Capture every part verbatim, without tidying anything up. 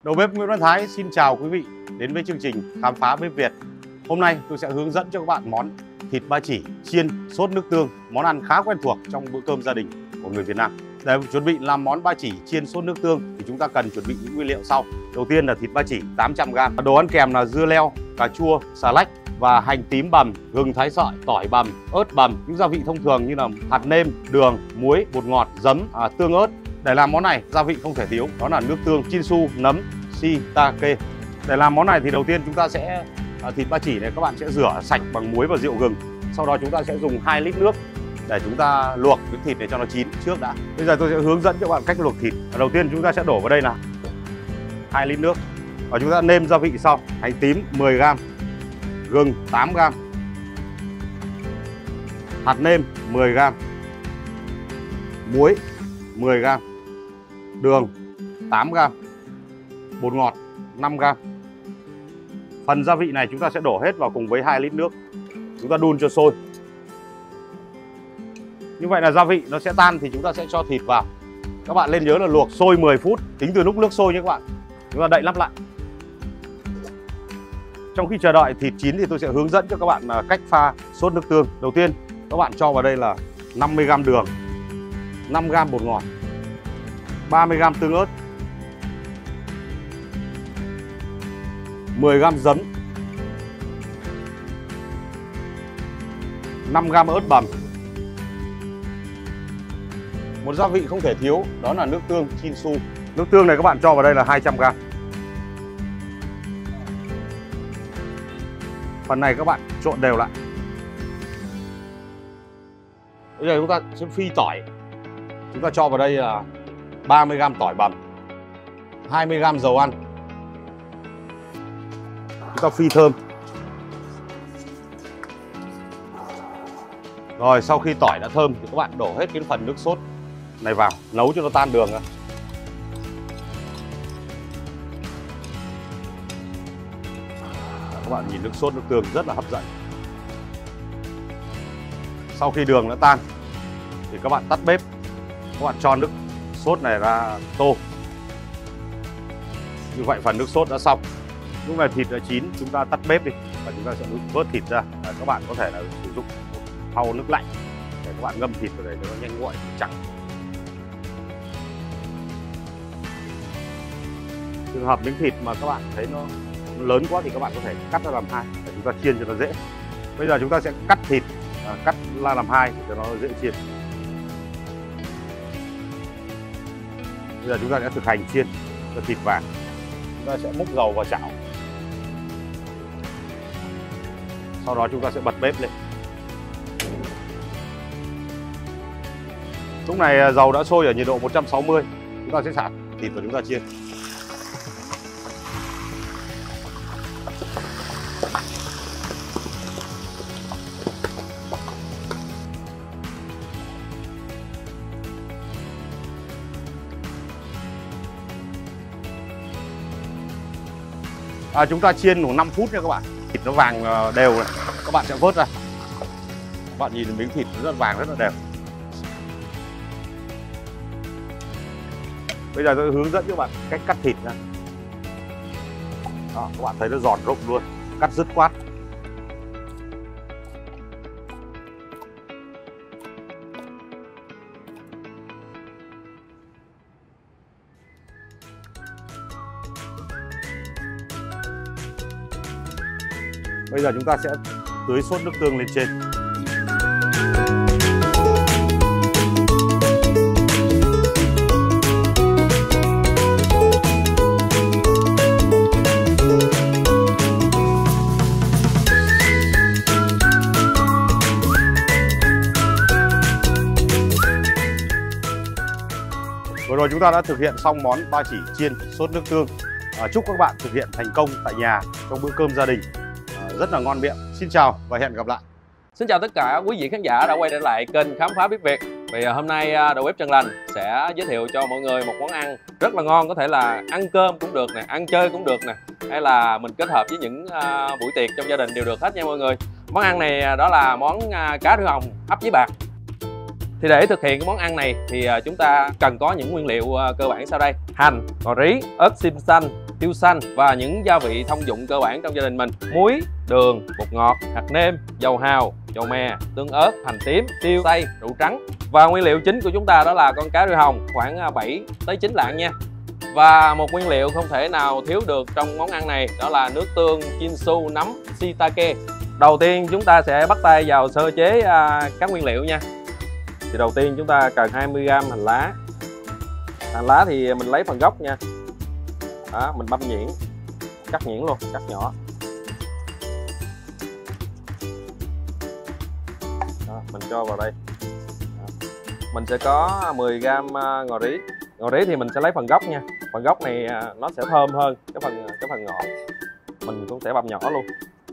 Đầu bếp Nguyễn Văn Thái xin chào quý vị đến với chương trình Khám phá bếp Việt. Hôm nay tôi sẽ hướng dẫn cho các bạn món thịt ba chỉ chiên sốt nước tương, món ăn khá quen thuộc trong bữa cơm gia đình của người Việt Nam. Để chuẩn bị làm món ba chỉ chiên sốt nước tương thì chúng ta cần chuẩn bị những nguyên liệu sau. Đầu tiên là thịt ba chỉ tám trăm gam, đồ ăn kèm là dưa leo, cà chua, xà lách và hành tím bằm, gừng thái sợi, tỏi bằm, ớt bằm, những gia vị thông thường như là hạt nêm, đường, muối, bột ngọt, giấm, à, tương ớt. Để làm món này, gia vị không thể thiếu, đó là nước tương, chinsu, nấm, shiitake. Để làm món này thì đầu tiên chúng ta sẽ à, thịt ba chỉ này các bạn sẽ rửa sạch bằng muối và rượu gừng. Sau đó chúng ta sẽ dùng hai lít nước để chúng ta luộc cái thịt này cho nó chín trước đã. Bây giờ tôi sẽ hướng dẫn cho các bạn cách luộc thịt. Đầu tiên chúng ta sẽ đổ vào đây là hai lít nước và chúng ta nêm gia vị sau: hành tím mười gam, gừng tám gam, hạt nêm mười gam, muối mười gam, đường tám gam, bột ngọt năm gam. Phần gia vị này chúng ta sẽ đổ hết vào cùng với hai lít nước. Chúng ta đun cho sôi. Như vậy là gia vị nó sẽ tan thì chúng ta sẽ cho thịt vào. Các bạn nên nhớ là luộc sôi mười phút, tính từ lúc nước sôi nhé các bạn. Chúng ta đậy nắp lại. Trong khi chờ đợi thịt chín thì tôi sẽ hướng dẫn cho các bạn cách pha sốt nước tương. Đầu tiên các bạn cho vào đây là năm mươi gam đường, năm gam bột ngọt, ba mươi gam tương ớt, mười gam giấm, năm gam ớt bằm. Một gia vị không thể thiếu đó là nước tương chinsu. Nước tương này các bạn cho vào đây là hai trăm gam. Phần này các bạn trộn đều lại. Bây giờ chúng ta sẽ phi tỏi. Chúng ta cho vào đây là ba mươi gam tỏi bằm, hai mươi gam dầu ăn. Chúng ta phi thơm. Rồi sau khi tỏi đã thơm thì các bạn đổ hết cái phần nước sốt này vào, nấu cho nó tan đường ra. Các bạn nhìn nước sốt nước tương rất là hấp dẫn. Sau khi đường đã tan thì các bạn tắt bếp. Các bạn cho nước sốt này ra tô. Như vậy phần nước sốt đã xong. Lúc này thịt đã chín, chúng ta tắt bếp đi và chúng ta sẽ vớt thịt ra. Và các bạn có thể là sử dụng một thau nước lạnh để các bạn ngâm thịt vào đây để nó nhanh nguội chẳng. Trường hợp miếng thịt mà các bạn thấy nó lớn quá thì các bạn có thể cắt ra làm hai để chúng ta chiên cho nó dễ. Bây giờ chúng ta sẽ cắt thịt, à, cắt ra làm hai để cho nó dễ chiên. Bây giờ chúng ta sẽ thực hành chiên cho thịt vàng. Chúng ta sẽ múc dầu vào chảo. Sau đó chúng ta sẽ bật bếp lên. Lúc này dầu đã sôi ở nhiệt độ một trăm sáu mươi. Chúng ta sẽ xả thịt và chúng ta chiên. À, chúng ta chiên khoảng năm phút nha các bạn. Thịt nó vàng đều này, các bạn sẽ vớt ra. Các bạn nhìn miếng thịt nó rất vàng, rất là đẹp. Bây giờ tôi hướng dẫn cho các bạn cách cắt thịt ra. Đó, các bạn thấy nó giòn rụng luôn, cắt dứt khoát. Bây giờ chúng ta sẽ tưới sốt nước tương lên trên. Vừa rồi chúng ta đã thực hiện xong món ba chỉ chiên sốt nước tương. À, chúc các bạn thực hiện thành công tại nhà trong bữa cơm gia đình. Rất là ngon miệng. Xin chào và hẹn gặp lại. Xin chào tất cả quý vị khán giả đã quay trở lại kênh Khám phá bếp Việt. Vì hôm nay đầu bếp Trần Lành sẽ giới thiệu cho mọi người một món ăn rất là ngon, có thể là ăn cơm cũng được nè, ăn chơi cũng được nè, hay là mình kết hợp với những uh, buổi tiệc trong gia đình đều được hết nha mọi người. Món ăn này đó là món uh, cá rươi hồng hấp với bạc. Thì để thực hiện cái món ăn này thì uh, chúng ta cần có những nguyên liệu uh, cơ bản sau đây: hành, cà rí, ớt xiêm xanh, tiêu xanh và những gia vị thông dụng cơ bản trong gia đình mình: muối, đường, bột ngọt, hạt nêm, dầu hào, dầu mè, tương ớt, hành tím, tiêu, xay, rượu trắng. Và nguyên liệu chính của chúng ta đó là con cá riêu hồng khoảng bảy tới chín lạng nha. Và một nguyên liệu không thể nào thiếu được trong món ăn này đó là nước tương Chinsu nấm shiitake. Đầu tiên chúng ta sẽ bắt tay vào sơ chế à, các nguyên liệu nha. Thì đầu tiên chúng ta cần hai mươi gam hành lá. Hành lá thì mình lấy phần gốc nha. Đó, mình băm nhuyễn, cắt nhuyễn luôn, cắt nhỏ. Đó, mình cho vào đây. Đó. Mình sẽ có mười gam ngò rí. Ngò rí thì mình sẽ lấy phần gốc nha. Phần gốc này nó sẽ thơm hơn cái phần cái phần ngọn. Mình cũng sẽ băm nhỏ luôn.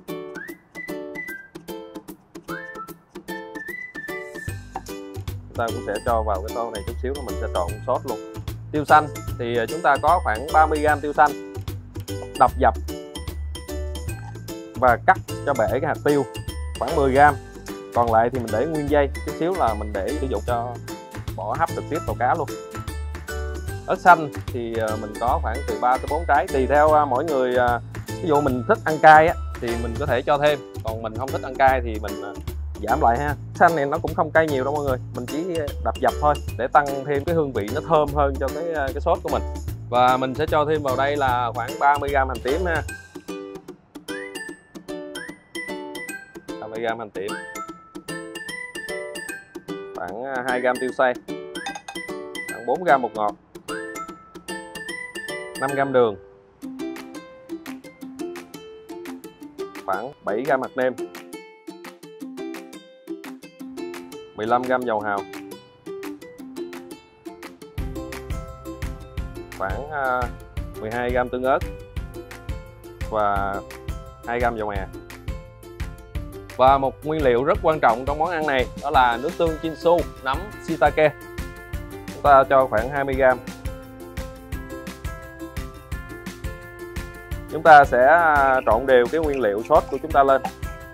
Chúng ta cũng sẽ cho vào cái tô này chút xíu, mình sẽ trộn sốt luôn. Tiêu xanh thì chúng ta có khoảng ba mươi gam tiêu xanh, đập dập và cắt cho bể cái hạt tiêu khoảng mười gam. Còn lại thì mình để nguyên dây chút xíu, là mình để sử dụng cho bỏ hấp trực tiếp vào cá luôn. Ớt xanh thì mình có khoảng từ ba tới bốn trái, tùy theo mỗi người. Ví dụ mình thích ăn cay á, thì mình có thể cho thêm, còn mình không thích ăn cay thì mình giảm lại ha. Xanh này nó cũng không cay nhiều đâu mọi người, mình chỉ đập dập thôi để tăng thêm cái hương vị nó thơm hơn cho cái cái sốt của mình. Và mình sẽ cho thêm vào đây là khoảng ba mươi gam hành tím ha. ba mươi gam hành tím, khoảng hai gam tiêu xay, khoảng bốn gam bột ngọt, năm gam đường, khoảng bảy gam hạt nêm, mười lăm gam dầu hào, khoảng mười hai gam tương ớt và hai gam dầu mè. Và một nguyên liệu rất quan trọng trong món ăn này đó là nước tương Chinsu nấm shiitake. Chúng ta cho khoảng hai mươi gam. Chúng ta sẽ trộn đều cái nguyên liệu sốt của chúng ta lên.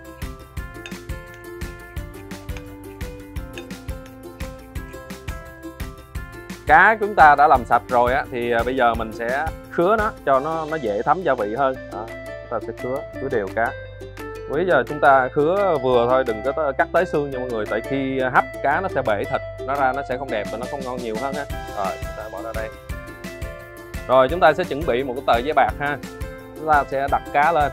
Cá chúng ta đã làm sạch rồi á, thì bây giờ mình sẽ khứa nó cho nó nó dễ thấm gia vị hơn. Đó, chúng ta sẽ khứa khứa đều cá. Bây giờ chúng ta khứa vừa thôi, đừng có cắt tới xương nha mọi người, tại khi hấp cá nó sẽ bể thịt nó ra, nó sẽ không đẹp và nó không ngon nhiều hơn ha. Rồi chúng ta bỏ ra đây. Rồi chúng ta sẽ chuẩn bị một cái tờ giấy bạc ha. Chúng ta sẽ đặt cá lên.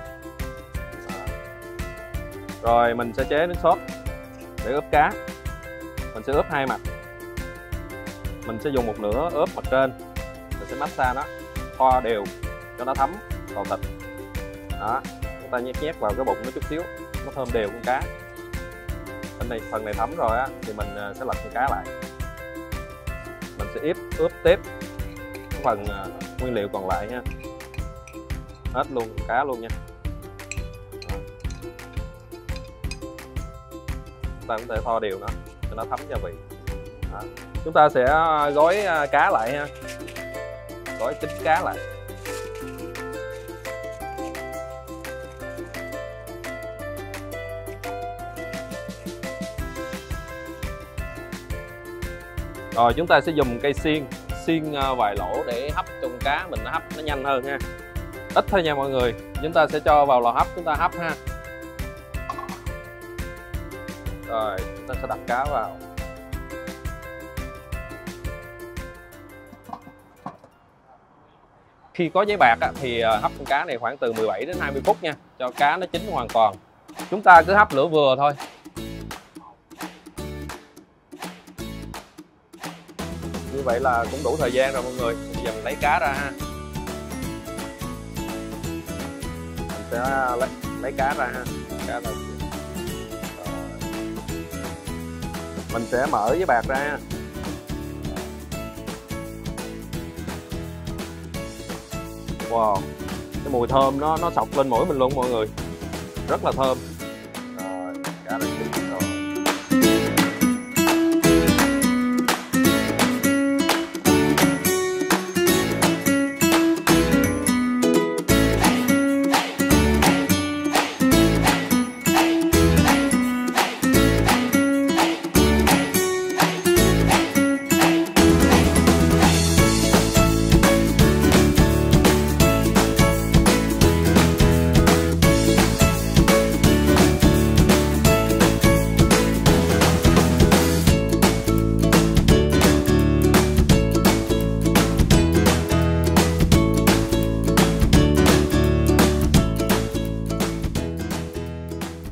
Rồi mình sẽ chế nước sốt để ướp cá. Mình sẽ ướp hai mặt. Mình sẽ dùng một nửa ướp mặt trên. Mình sẽ massage nó kho đều cho nó thấm vào thịt. Đó, chúng ta nhét nhét vào cái bụng nó chút xíu, nó thơm đều con cá. Bên này phần này thấm rồi á, thì mình sẽ lật con cá lại. Mình sẽ ướp ướp tiếp cái phần nguyên liệu còn lại nha. Hết luôn cá luôn nha. Đó. Chúng ta cũng thể kho đều nó cho nó thấm gia vị. Đó. Chúng ta sẽ gói cá lại ha, gói kín cá lại. Rồi chúng ta sẽ dùng cây xiên xiên vài lỗ để hấp cho con cá mình nó hấp nó nhanh hơn ha. Ít thôi nha mọi người. Chúng ta sẽ cho vào lò hấp, chúng ta hấp ha. Rồi chúng ta sẽ đặt cá vào. Khi có giấy bạc á, thì hấp con cá này khoảng từ mười bảy đến hai mươi phút nha, cho cá nó chín hoàn toàn. Chúng ta cứ hấp lửa vừa thôi. Như vậy là cũng đủ thời gian rồi mọi người. Bây giờ mình lấy cá ra ha. Mình sẽ lấy, lấy cá ra ha. Cá ra. Mình sẽ mở giấy bạc ra ha. Wow, cái mùi thơm nó nó sộc lên mũi mình luôn mọi người, rất là thơm. Rồi, cá này chín rồi.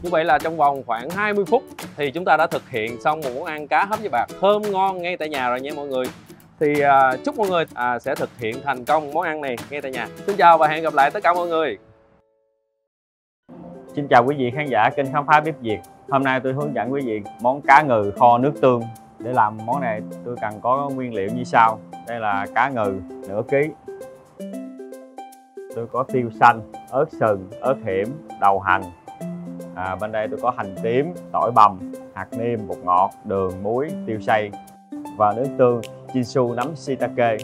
Như vậy là trong vòng khoảng hai mươi phút thì chúng ta đã thực hiện xong một món ăn cá hấp với bạc thơm ngon ngay tại nhà rồi nha mọi người. Thì à, chúc mọi người à, sẽ thực hiện thành công món ăn này ngay tại nhà. Xin chào và hẹn gặp lại tất cả mọi người. Xin chào quý vị khán giả kênh Khám phá bếp Việt. Hôm nay tôi hướng dẫn quý vị món cá ngừ kho nước tương. Để làm món này tôi cần có nguyên liệu như sau. Đây là cá ngừ nửa ký. Tôi có tiêu xanh, ớt sừng, ớt hiểm, đậu hành. À, bên đây tôi có hành tím, tỏi bằm, hạt nêm, bột ngọt, đường, muối, tiêu xay và nước tương Chinsu nấm shiitake.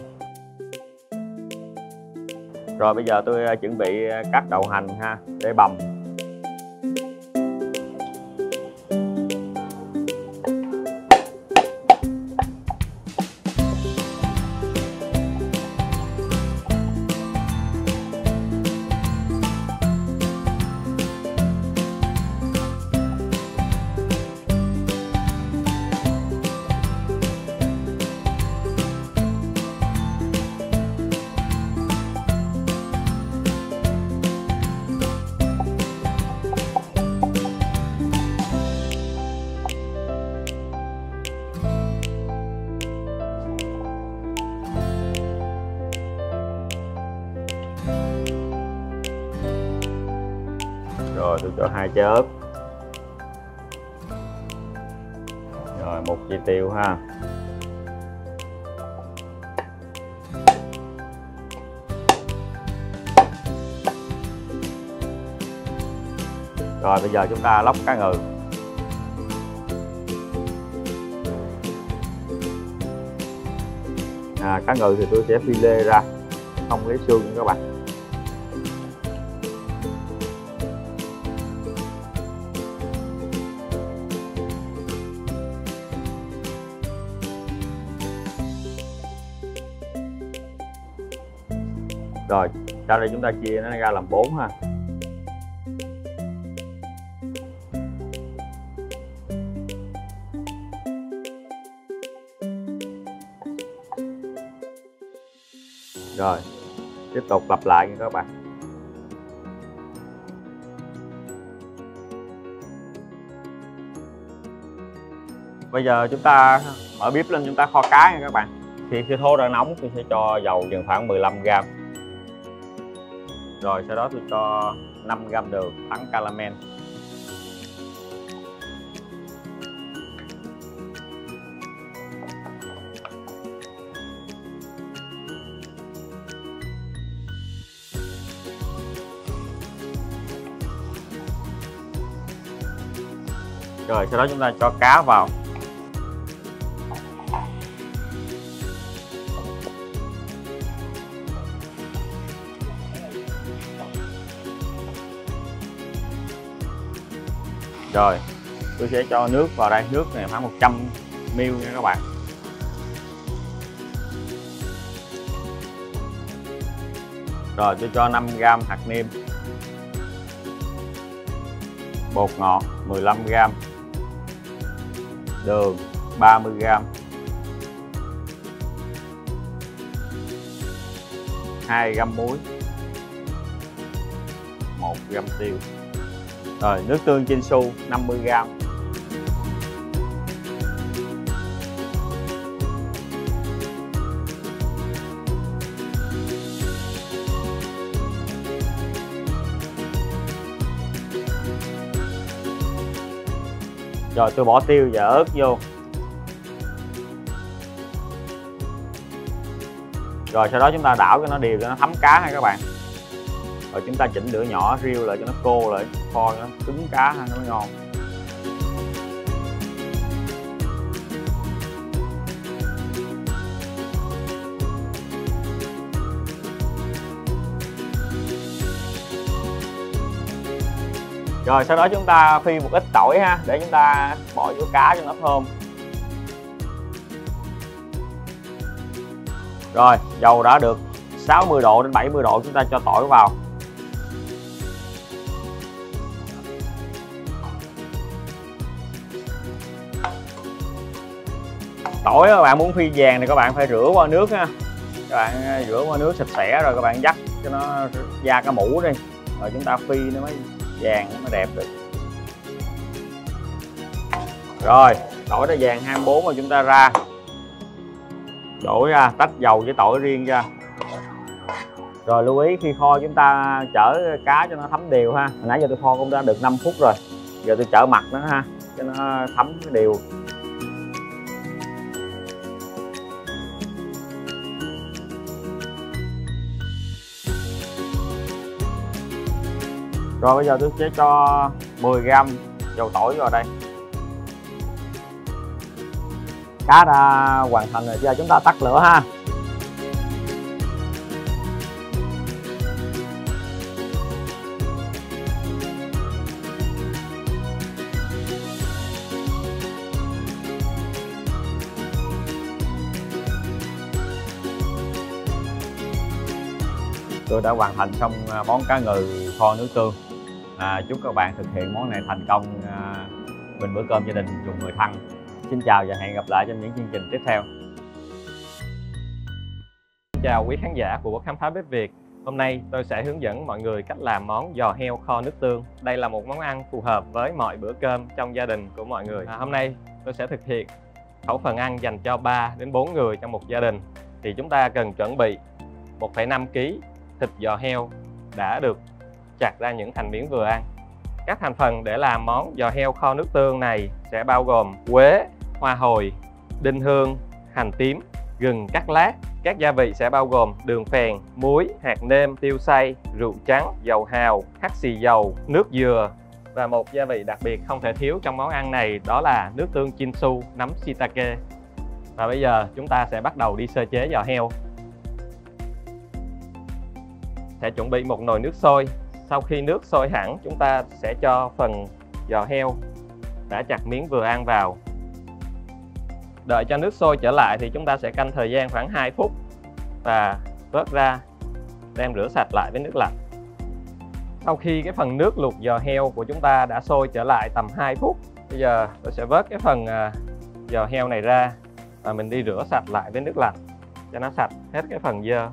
Rồi bây giờ tôi chuẩn bị cắt đậu hành ha để bằm. Rồi tôi cho hai trái ớt. Rồi một chi tiêu ha. Rồi bây giờ chúng ta lóc cá ngừ. À, cá ngừ thì tôi sẽ phi lê ra, không lấy xương nha các bạn. Rồi, sau đây chúng ta chia nó ra làm bốn ha. Rồi, tiếp tục lặp lại nha các bạn. Bây giờ chúng ta mở bếp lên, chúng ta kho cá nha các bạn. Khi khi thô đang nóng tôi sẽ cho dầu chừng khoảng mười lăm gam. Rồi sau đó tôi cho năm gam đường thắng caramel. Rồi sau đó chúng ta cho cá vào. Rồi tôi sẽ cho nước vào đây, nước này khoảng một trăm mi li lít nha các bạn. Rồi tôi cho năm gam hạt nêm, bột ngọt mười lăm gam, đường ba mươi gam, hai gam muối, một gam tiêu. Rồi nước tương Chinsu năm mươi gam. Rồi tôi bỏ tiêu và ớt vô. Rồi sau đó chúng ta đảo cho nó đều cho nó thấm cá ha các bạn. Rồi chúng ta chỉnh lửa nhỏ riêu lại cho nó khô lại, kho cho nó cứng cá ha, nó mới ngon. Rồi sau đó chúng ta phi một ít tỏi ha, để chúng ta bỏ vô cá cho nó thơm. Rồi dầu đã được sáu mươi độ đến bảy mươi độ, chúng ta cho tỏi vào. Tỏi các bạn muốn phi vàng thì các bạn phải rửa qua nước ha. Các bạn rửa qua nước sạch sẽ rồi các bạn dắt cho nó ra cái mũ đi, rồi chúng ta phi nó mới vàng, nó mới đẹp được. Rồi, tỏi đã vàng hai mươi bốn rồi chúng ta ra. Đổ ra, tách dầu với tỏi riêng ra. Rồi lưu ý khi kho chúng ta chở cá cho nó thấm đều ha. Hồi nãy giờ tôi kho cũng đã được năm phút rồi. Giờ tôi chở mặt nó ha, cho nó thấm cái đều. Rồi bây giờ tôi sẽ cho mười gam dầu tỏi vào đây. Cá đã hoàn thành rồi, giờ chúng ta tắt lửa ha. Tôi đã hoàn thành xong món cá ngừ kho nước tương. À, chúc các bạn thực hiện món này thành công à, bên bữa cơm gia đình dùng người thân. Xin chào và hẹn gặp lại trong những chương trình tiếp theo. Xin chào quý khán giả của Khám phá bếp Việt. Hôm nay tôi sẽ hướng dẫn mọi người cách làm món giò heo kho nước tương. Đây là một món ăn phù hợp với mọi bữa cơm trong gia đình của mọi người. À, hôm nay tôi sẽ thực hiện khẩu phần ăn dành cho ba đến bốn người trong một gia đình. Thì chúng ta cần chuẩn bị một phẩy năm ki lô gam thịt giò heo đã được chặt ra những thành miếng vừa ăn. Các thành phần để làm món giò heo kho nước tương này sẽ bao gồm quế, hoa hồi, đinh hương, hành tím, gừng cắt lát. Các gia vị sẽ bao gồm đường phèn, muối, hạt nêm, tiêu xay, rượu trắng, dầu hào, hắc xì dầu, nước dừa. Và một gia vị đặc biệt không thể thiếu trong món ăn này đó là nước tương Chinsu nấm shiitake. Và bây giờ chúng ta sẽ bắt đầu đi sơ chế giò heo. Sẽ chuẩn bị một nồi nước sôi. Sau khi nước sôi hẳn, chúng ta sẽ cho phần giò heo đã chặt miếng vừa ăn vào. Đợi cho nước sôi trở lại thì chúng ta sẽ canh thời gian khoảng hai phút và vớt ra, đem rửa sạch lại với nước lạnh. Sau khi cái phần nước luộc giò heo của chúng ta đã sôi trở lại tầm hai phút, bây giờ tôi sẽ vớt cái phần giò heo này ra và mình đi rửa sạch lại với nước lạnh cho nó sạch hết cái phần dơ.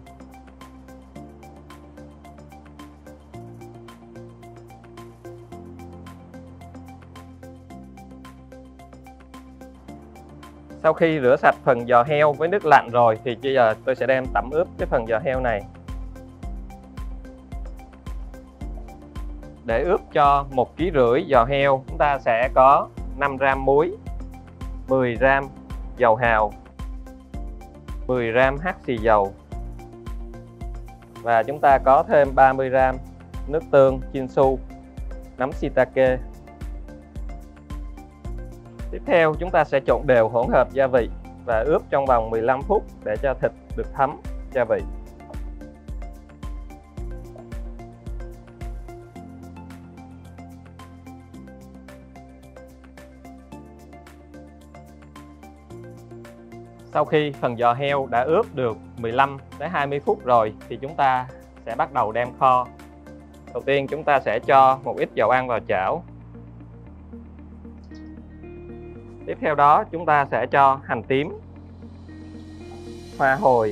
Sau khi rửa sạch phần giò heo với nước lạnh rồi thì bây giờ tôi sẽ đem tẩm ướp cái phần giò heo này. Để ướp cho một ki lô gam rưỡi giò heo, chúng ta sẽ có năm gam muối, mười gam dầu hào, mười gam hắc xì dầu và chúng ta có thêm ba mươi gam nước tương Chinsu nấm shiitake. Tiếp theo chúng ta sẽ trộn đều hỗn hợp gia vị và ướp trong vòng mười lăm phút để cho thịt được thấm gia vị. Sau khi phần giò heo đã ướp được mười lăm đến hai mươi phút rồi thì chúng ta sẽ bắt đầu đem kho. Đầu tiên chúng ta sẽ cho một ít dầu ăn vào chảo. Tiếp theo đó chúng ta sẽ cho hành tím, hoa hồi,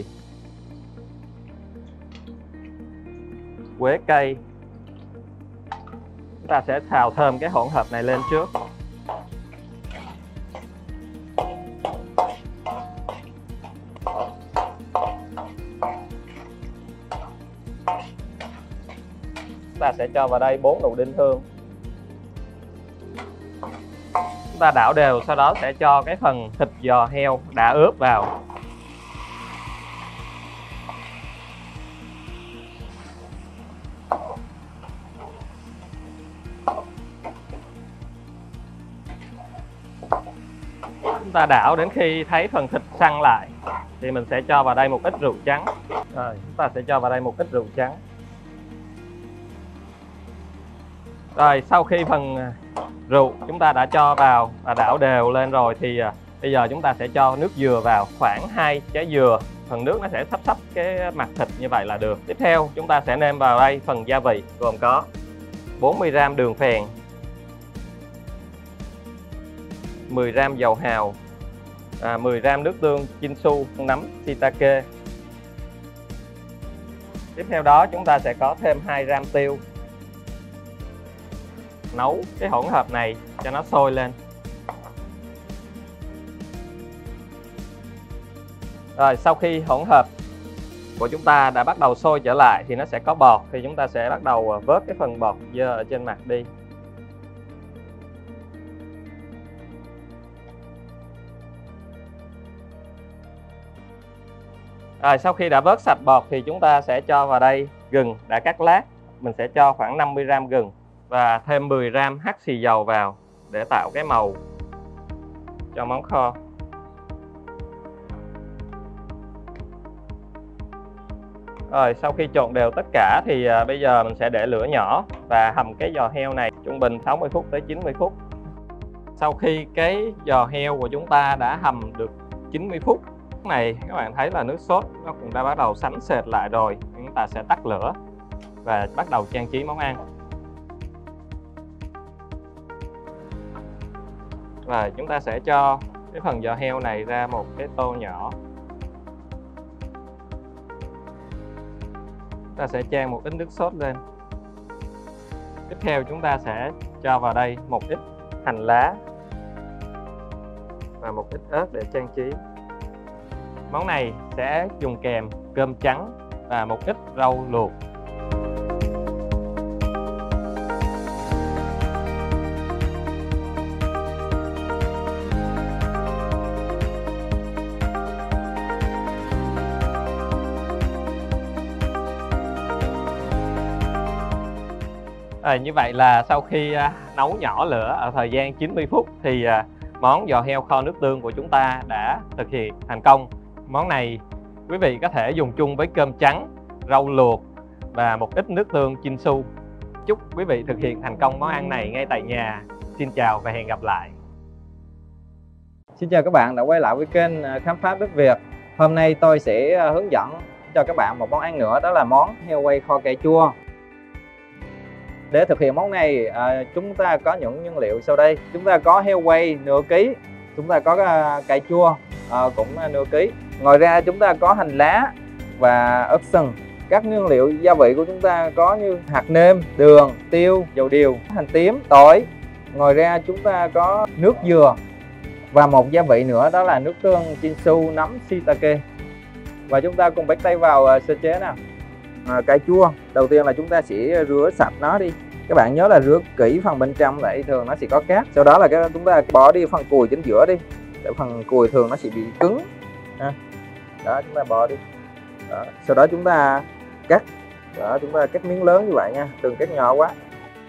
quế cây. Chúng ta sẽ xào thơm cái hỗn hợp này lên trước. Chúng ta sẽ cho vào đây bốn nụ đinh hương. Chúng ta đảo đều, sau đó sẽ cho cái phần thịt giò heo đã ướp vào. Chúng ta đảo đến khi thấy phần thịt săn lại thì mình sẽ cho vào đây một ít rượu trắng. Rồi, chúng ta sẽ cho vào đây một ít rượu trắng. Rồi, sau khi phần rượu chúng ta đã cho vào và đảo đều lên rồi thì à, bây giờ chúng ta sẽ cho nước dừa vào, khoảng hai trái dừa. Phần nước nó sẽ sắp sắp cái mặt thịt như vậy là được. Tiếp theo chúng ta sẽ nêm vào đây phần gia vị gồm có bốn mươi gam đường phèn, mười gam dầu hào, à, mười gam nước tương Chinsu nấm shiitake. Tiếp theo đó chúng ta sẽ có thêm hai gam tiêu. Nấu cái hỗn hợp này cho nó sôi lên. Rồi sau khi hỗn hợp của chúng ta đã bắt đầu sôi trở lại thì nó sẽ có bọt, thì chúng ta sẽ bắt đầu vớt cái phần bọt dơ ở trên mặt đi. Rồi sau khi đã vớt sạch bọt thì chúng ta sẽ cho vào đây gừng đã cắt lát. Mình sẽ cho khoảng năm mươi gam gừng và thêm mười gam hắc xì dầu vào để tạo cái màu cho món kho. Rồi sau khi trộn đều tất cả thì à, bây giờ mình sẽ để lửa nhỏ và hầm cái giò heo này trung bình sáu mươi phút tới chín mươi phút. Sau khi cái giò heo của chúng ta đã hầm được chín mươi phút, lúc này các bạn thấy là nước sốt nó cũng đã bắt đầu sánh sệt lại rồi. Chúng ta sẽ tắt lửa và bắt đầu trang trí món ăn. Và chúng ta sẽ cho cái phần giò heo này ra một cái tô nhỏ. Chúng ta sẽ chan một ít nước sốt lên. Tiếp theo chúng ta sẽ cho vào đây một ít hành lá và một ít ớt để trang trí. Món này sẽ dùng kèm cơm trắng và một ít rau luộc. À, như vậy là sau khi à, nấu nhỏ lửa ở thời gian chín mươi phút thì à, món giò heo kho nước tương của chúng ta đã thực hiện thành công. Món này quý vị có thể dùng chung với cơm trắng, rau luộc và một ít nước tương Chinsu. Chúc quý vị thực hiện thành công món ăn này ngay tại nhà. Xin chào và hẹn gặp lại. Xin chào các bạn đã quay lại với kênh Khám phá bếp Việt. Hôm nay tôi sẽ hướng dẫn cho các bạn một món ăn nữa, đó là món heo quay kho cà chua. Để thực hiện món này à, chúng ta có những nguyên liệu sau đây. Chúng ta có heo quay nửa ký, chúng ta có uh, cà chua à, cũng nửa ký. Ngoài ra chúng ta có hành lá và ớt sừng. Các nguyên liệu gia vị của chúng ta có như hạt nêm, đường, tiêu, dầu điều, hành tím, tỏi. Ngoài ra chúng ta có nước dừa và một gia vị nữa, đó là nước tương Chinsu nấm shiitake. Và chúng ta cùng bắt tay vào uh, sơ chế nào. À, cà chua đầu tiên là chúng ta sẽ rửa sạch nó đi. Các bạn nhớ là rửa kỹ phần bên trong, tại thường nó sẽ có cát. Sau đó là cái chúng ta bỏ đi phần cùi chính giữa đi, để phần cùi thường nó sẽ bị cứng. À, đó chúng ta bỏ đi. Đó. Sau đó chúng ta cắt. Đó, chúng ta cắt miếng lớn như vậy nha, đừng cắt nhỏ quá.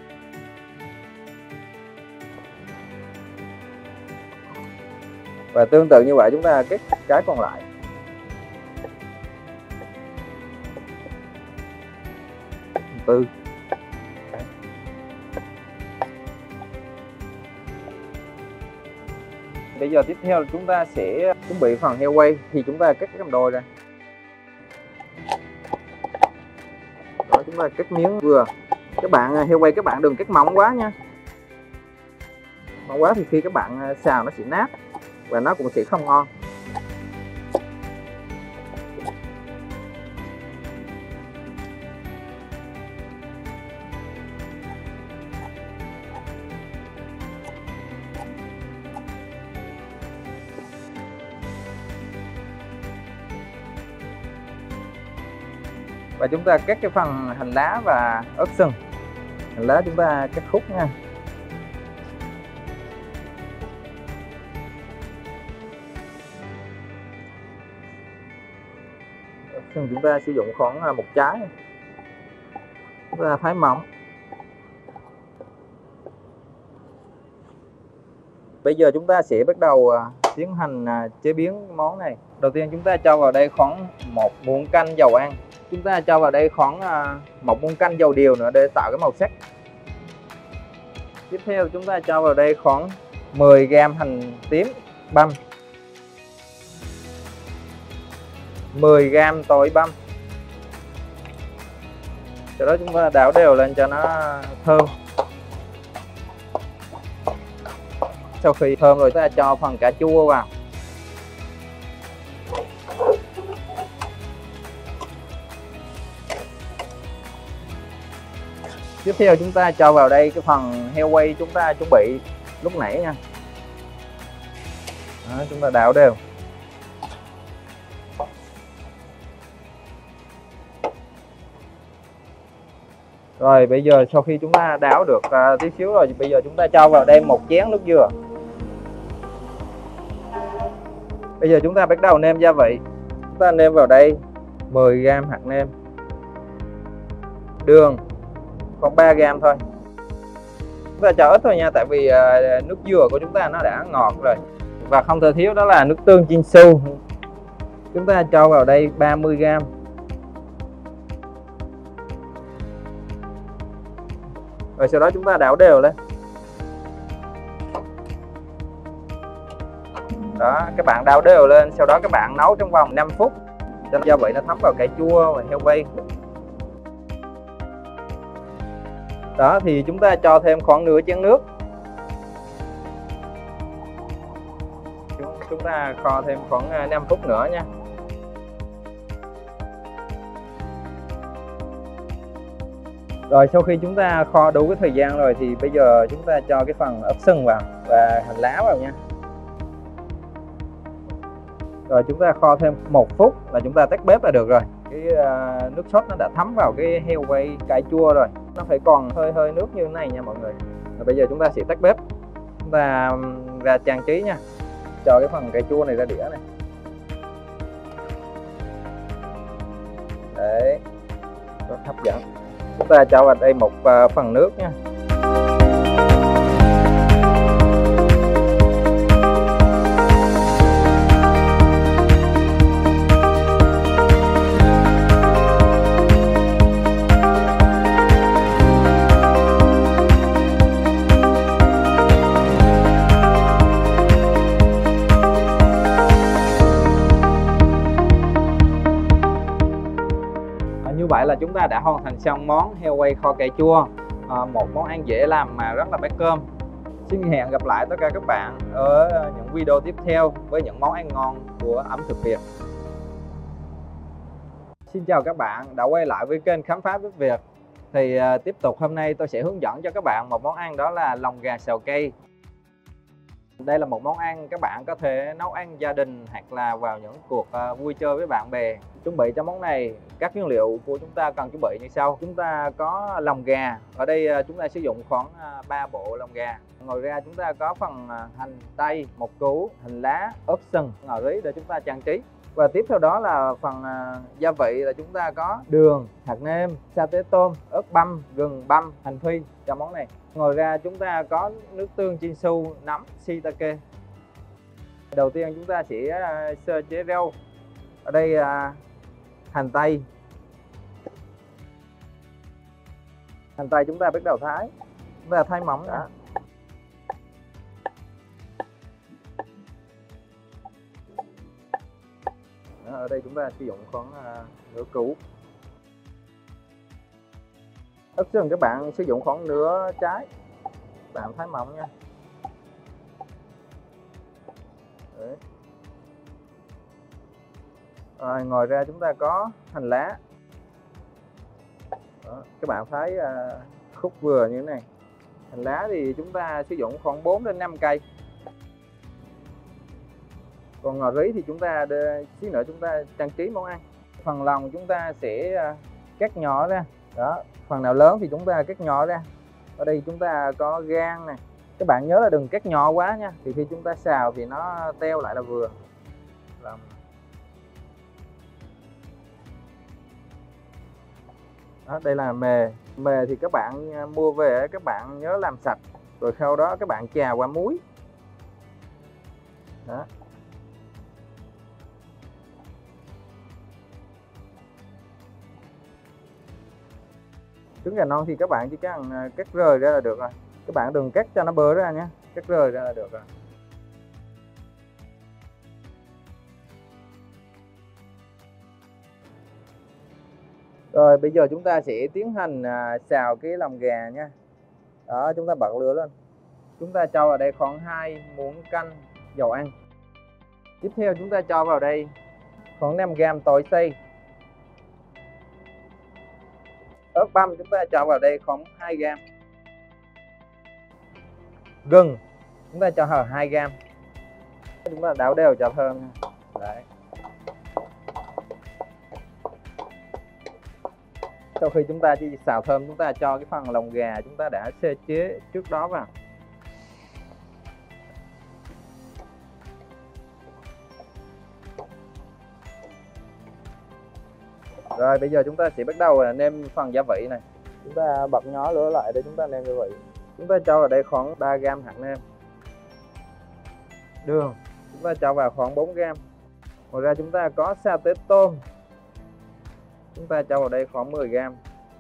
Và tương tự như vậy chúng ta cắt cái còn lại. Tư. Bây giờ tiếp theo là chúng ta sẽ chuẩn bị phần heo quay, thì chúng ta cắt cái đôi ra. Đó, chúng ta cắt miếng vừa. Các bạn heo quay các bạn đừng cắt mỏng quá nha. Mỏng quá thì khi các bạn xào nó sẽ nát và nó cũng sẽ không ngon. Và chúng ta cắt cái phần hành lá và ớt sừng. Hành lá chúng ta cắt khúc nha. Ớt sừng chúng ta sử dụng khoảng một trái. Chúng ta thái mỏng. Bây giờ chúng ta sẽ bắt đầu tiến hành chế biến món này. Đầu tiên chúng ta cho vào đây khoảng một muỗng canh dầu ăn. Chúng ta cho vào đây khoảng một muỗng canh dầu điều nữa để tạo cái màu sắc. Tiếp theo chúng ta cho vào đây khoảng mười gam hành tím băm, mười gam tỏi băm. Sau đó chúng ta đảo đều lên cho nó thơm. Sau khi thơm rồi chúng ta cho phần cà chua vào. Tiếp theo chúng ta cho vào đây cái phần heo quay chúng ta chuẩn bị lúc nãy nha. Đó, chúng ta đảo đều. Rồi bây giờ sau khi chúng ta đảo được uh, tí xíu rồi, bây giờ chúng ta cho vào đây một chén nước dừa. Bây giờ chúng ta bắt đầu nêm gia vị. Chúng ta nêm vào đây mười gam hạt nêm, đường còn ba gam thôi. Chúng ta cho ít thôi nha, tại vì uh, nước dừa của chúng ta nó đã ngọt rồi. Và không thể thiếu đó là nước tương Chinsu. Chúng ta cho vào đây ba mươi gam. Rồi sau đó chúng ta đảo đều lên. Đó, các bạn đảo đều lên, sau đó các bạn nấu trong vòng năm phút cho gia vị nó thấm vào cà chua và heo vây. Đó thì chúng ta cho thêm khoảng nửa chén nước. Chúng ta kho thêm khoảng năm phút nữa nha. Rồi sau khi chúng ta kho đủ cái thời gian rồi thì bây giờ chúng ta cho cái phần ớt sừng vào và hành lá vào nha. Rồi chúng ta kho thêm một phút là chúng ta tắt bếp là được rồi. Cái uh, nước sốt nó đã thấm vào cái heo quay cà chua rồi. Nó phải còn hơi hơi nước như thế này nha mọi người. Rồi bây giờ chúng ta sẽ tắt bếp. Chúng ta ra trang trí nha. Cho cái phần cà chua này ra đĩa này. Đấy. Rất hấp dẫn. Chúng ta cho vào đây một uh, phần nước nha. Như vậy là chúng ta đã hoàn thành xong món heo quay kho cà chua, à, một món ăn dễ làm mà rất là bắt cơm. Xin hẹn gặp lại tất cả các bạn ở những video tiếp theo với những món ăn ngon của ẩm thực Việt. Xin chào các bạn đã quay lại với kênh Khám phá bếp Việt. Thì à, tiếp tục hôm nay tôi sẽ hướng dẫn cho các bạn một món ăn, đó là lòng gà xào cây. Đây là một món ăn các bạn có thể nấu ăn gia đình hoặc là vào những cuộc uh, vui chơi với bạn bè. Chuẩn bị cho món này, các nguyên liệu của chúng ta cần chuẩn bị như sau. Chúng ta có lòng gà, ở đây uh, chúng ta sử dụng khoảng uh, ba bộ lòng gà. Ngoài ra chúng ta có phần uh, hành tây, một củ, hành lá, ớt sừng, ngò rí để chúng ta trang trí. Và tiếp theo đó là phần uh, gia vị là chúng ta có đường, hạt nêm, sa tế tôm, ớt băm, gừng băm, hành phi cho món này. Ngoài ra chúng ta có nước tương Chinsu, nấm, shiitake. Đầu tiên chúng ta sẽ uh, sơ chế rau. Ở đây uh, hành tây. Hành tây chúng ta bắt đầu thái. Chúng ta thái mỏng đã. Ở đây chúng ta sử dụng khoảng uh, nửa củ. Ớt sừng các bạn sử dụng khoảng nửa trái. Các bạn thái mỏng nha. Đấy. Rồi ngoài ra chúng ta có hành lá. Đó, các bạn thái uh, khúc vừa như thế này. Hành lá thì chúng ta sử dụng khoảng bốn đến năm cây. Còn ngò rí thì chúng ta xíu nữa chúng ta trang trí món ăn. Phần lòng chúng ta sẽ uh, cắt nhỏ ra. Đó, phần nào lớn thì chúng ta cắt nhỏ ra. Ở đây chúng ta có gan này. Các bạn nhớ là đừng cắt nhỏ quá nha, thì khi chúng ta xào thì nó teo lại là vừa. Lòng. Đó, đây là mề. Mề thì các bạn mua về các bạn nhớ làm sạch, rồi sau đó các bạn chà qua muối. Đó. Trứng gà non thì các bạn chỉ cần cắt rời ra là được rồi. Các bạn đừng cắt cho nó bơ ra nhé, cắt rời ra là được rồi. Rồi bây giờ chúng ta sẽ tiến hành à, xào cái lòng gà nha. Đó, chúng ta bật lửa lên. Chúng ta cho vào đây khoảng hai muỗng canh dầu ăn. Tiếp theo chúng ta cho vào đây khoảng năm gam tỏi xay. Ớt băm chúng ta cho vào đây khoảng hai gam. Gừng chúng ta cho vào hai gam. Chúng ta đảo đều cho thơm nha. Đấy. Sau khi chúng ta chỉ xào thơm, chúng ta cho cái phần lòng gà chúng ta đã sơ chế trước đó vào. Rồi bây giờ chúng ta sẽ bắt đầu là nêm phần gia vị này. Chúng ta bật nhỏ lửa lại để chúng ta nêm gia vị. Chúng ta cho vào đây khoảng ba gam hạt nêm. Đường chúng ta cho vào khoảng bốn gam. Ngoài ra chúng ta có sa tế tôm. Chúng ta cho vào đây khoảng mười gam.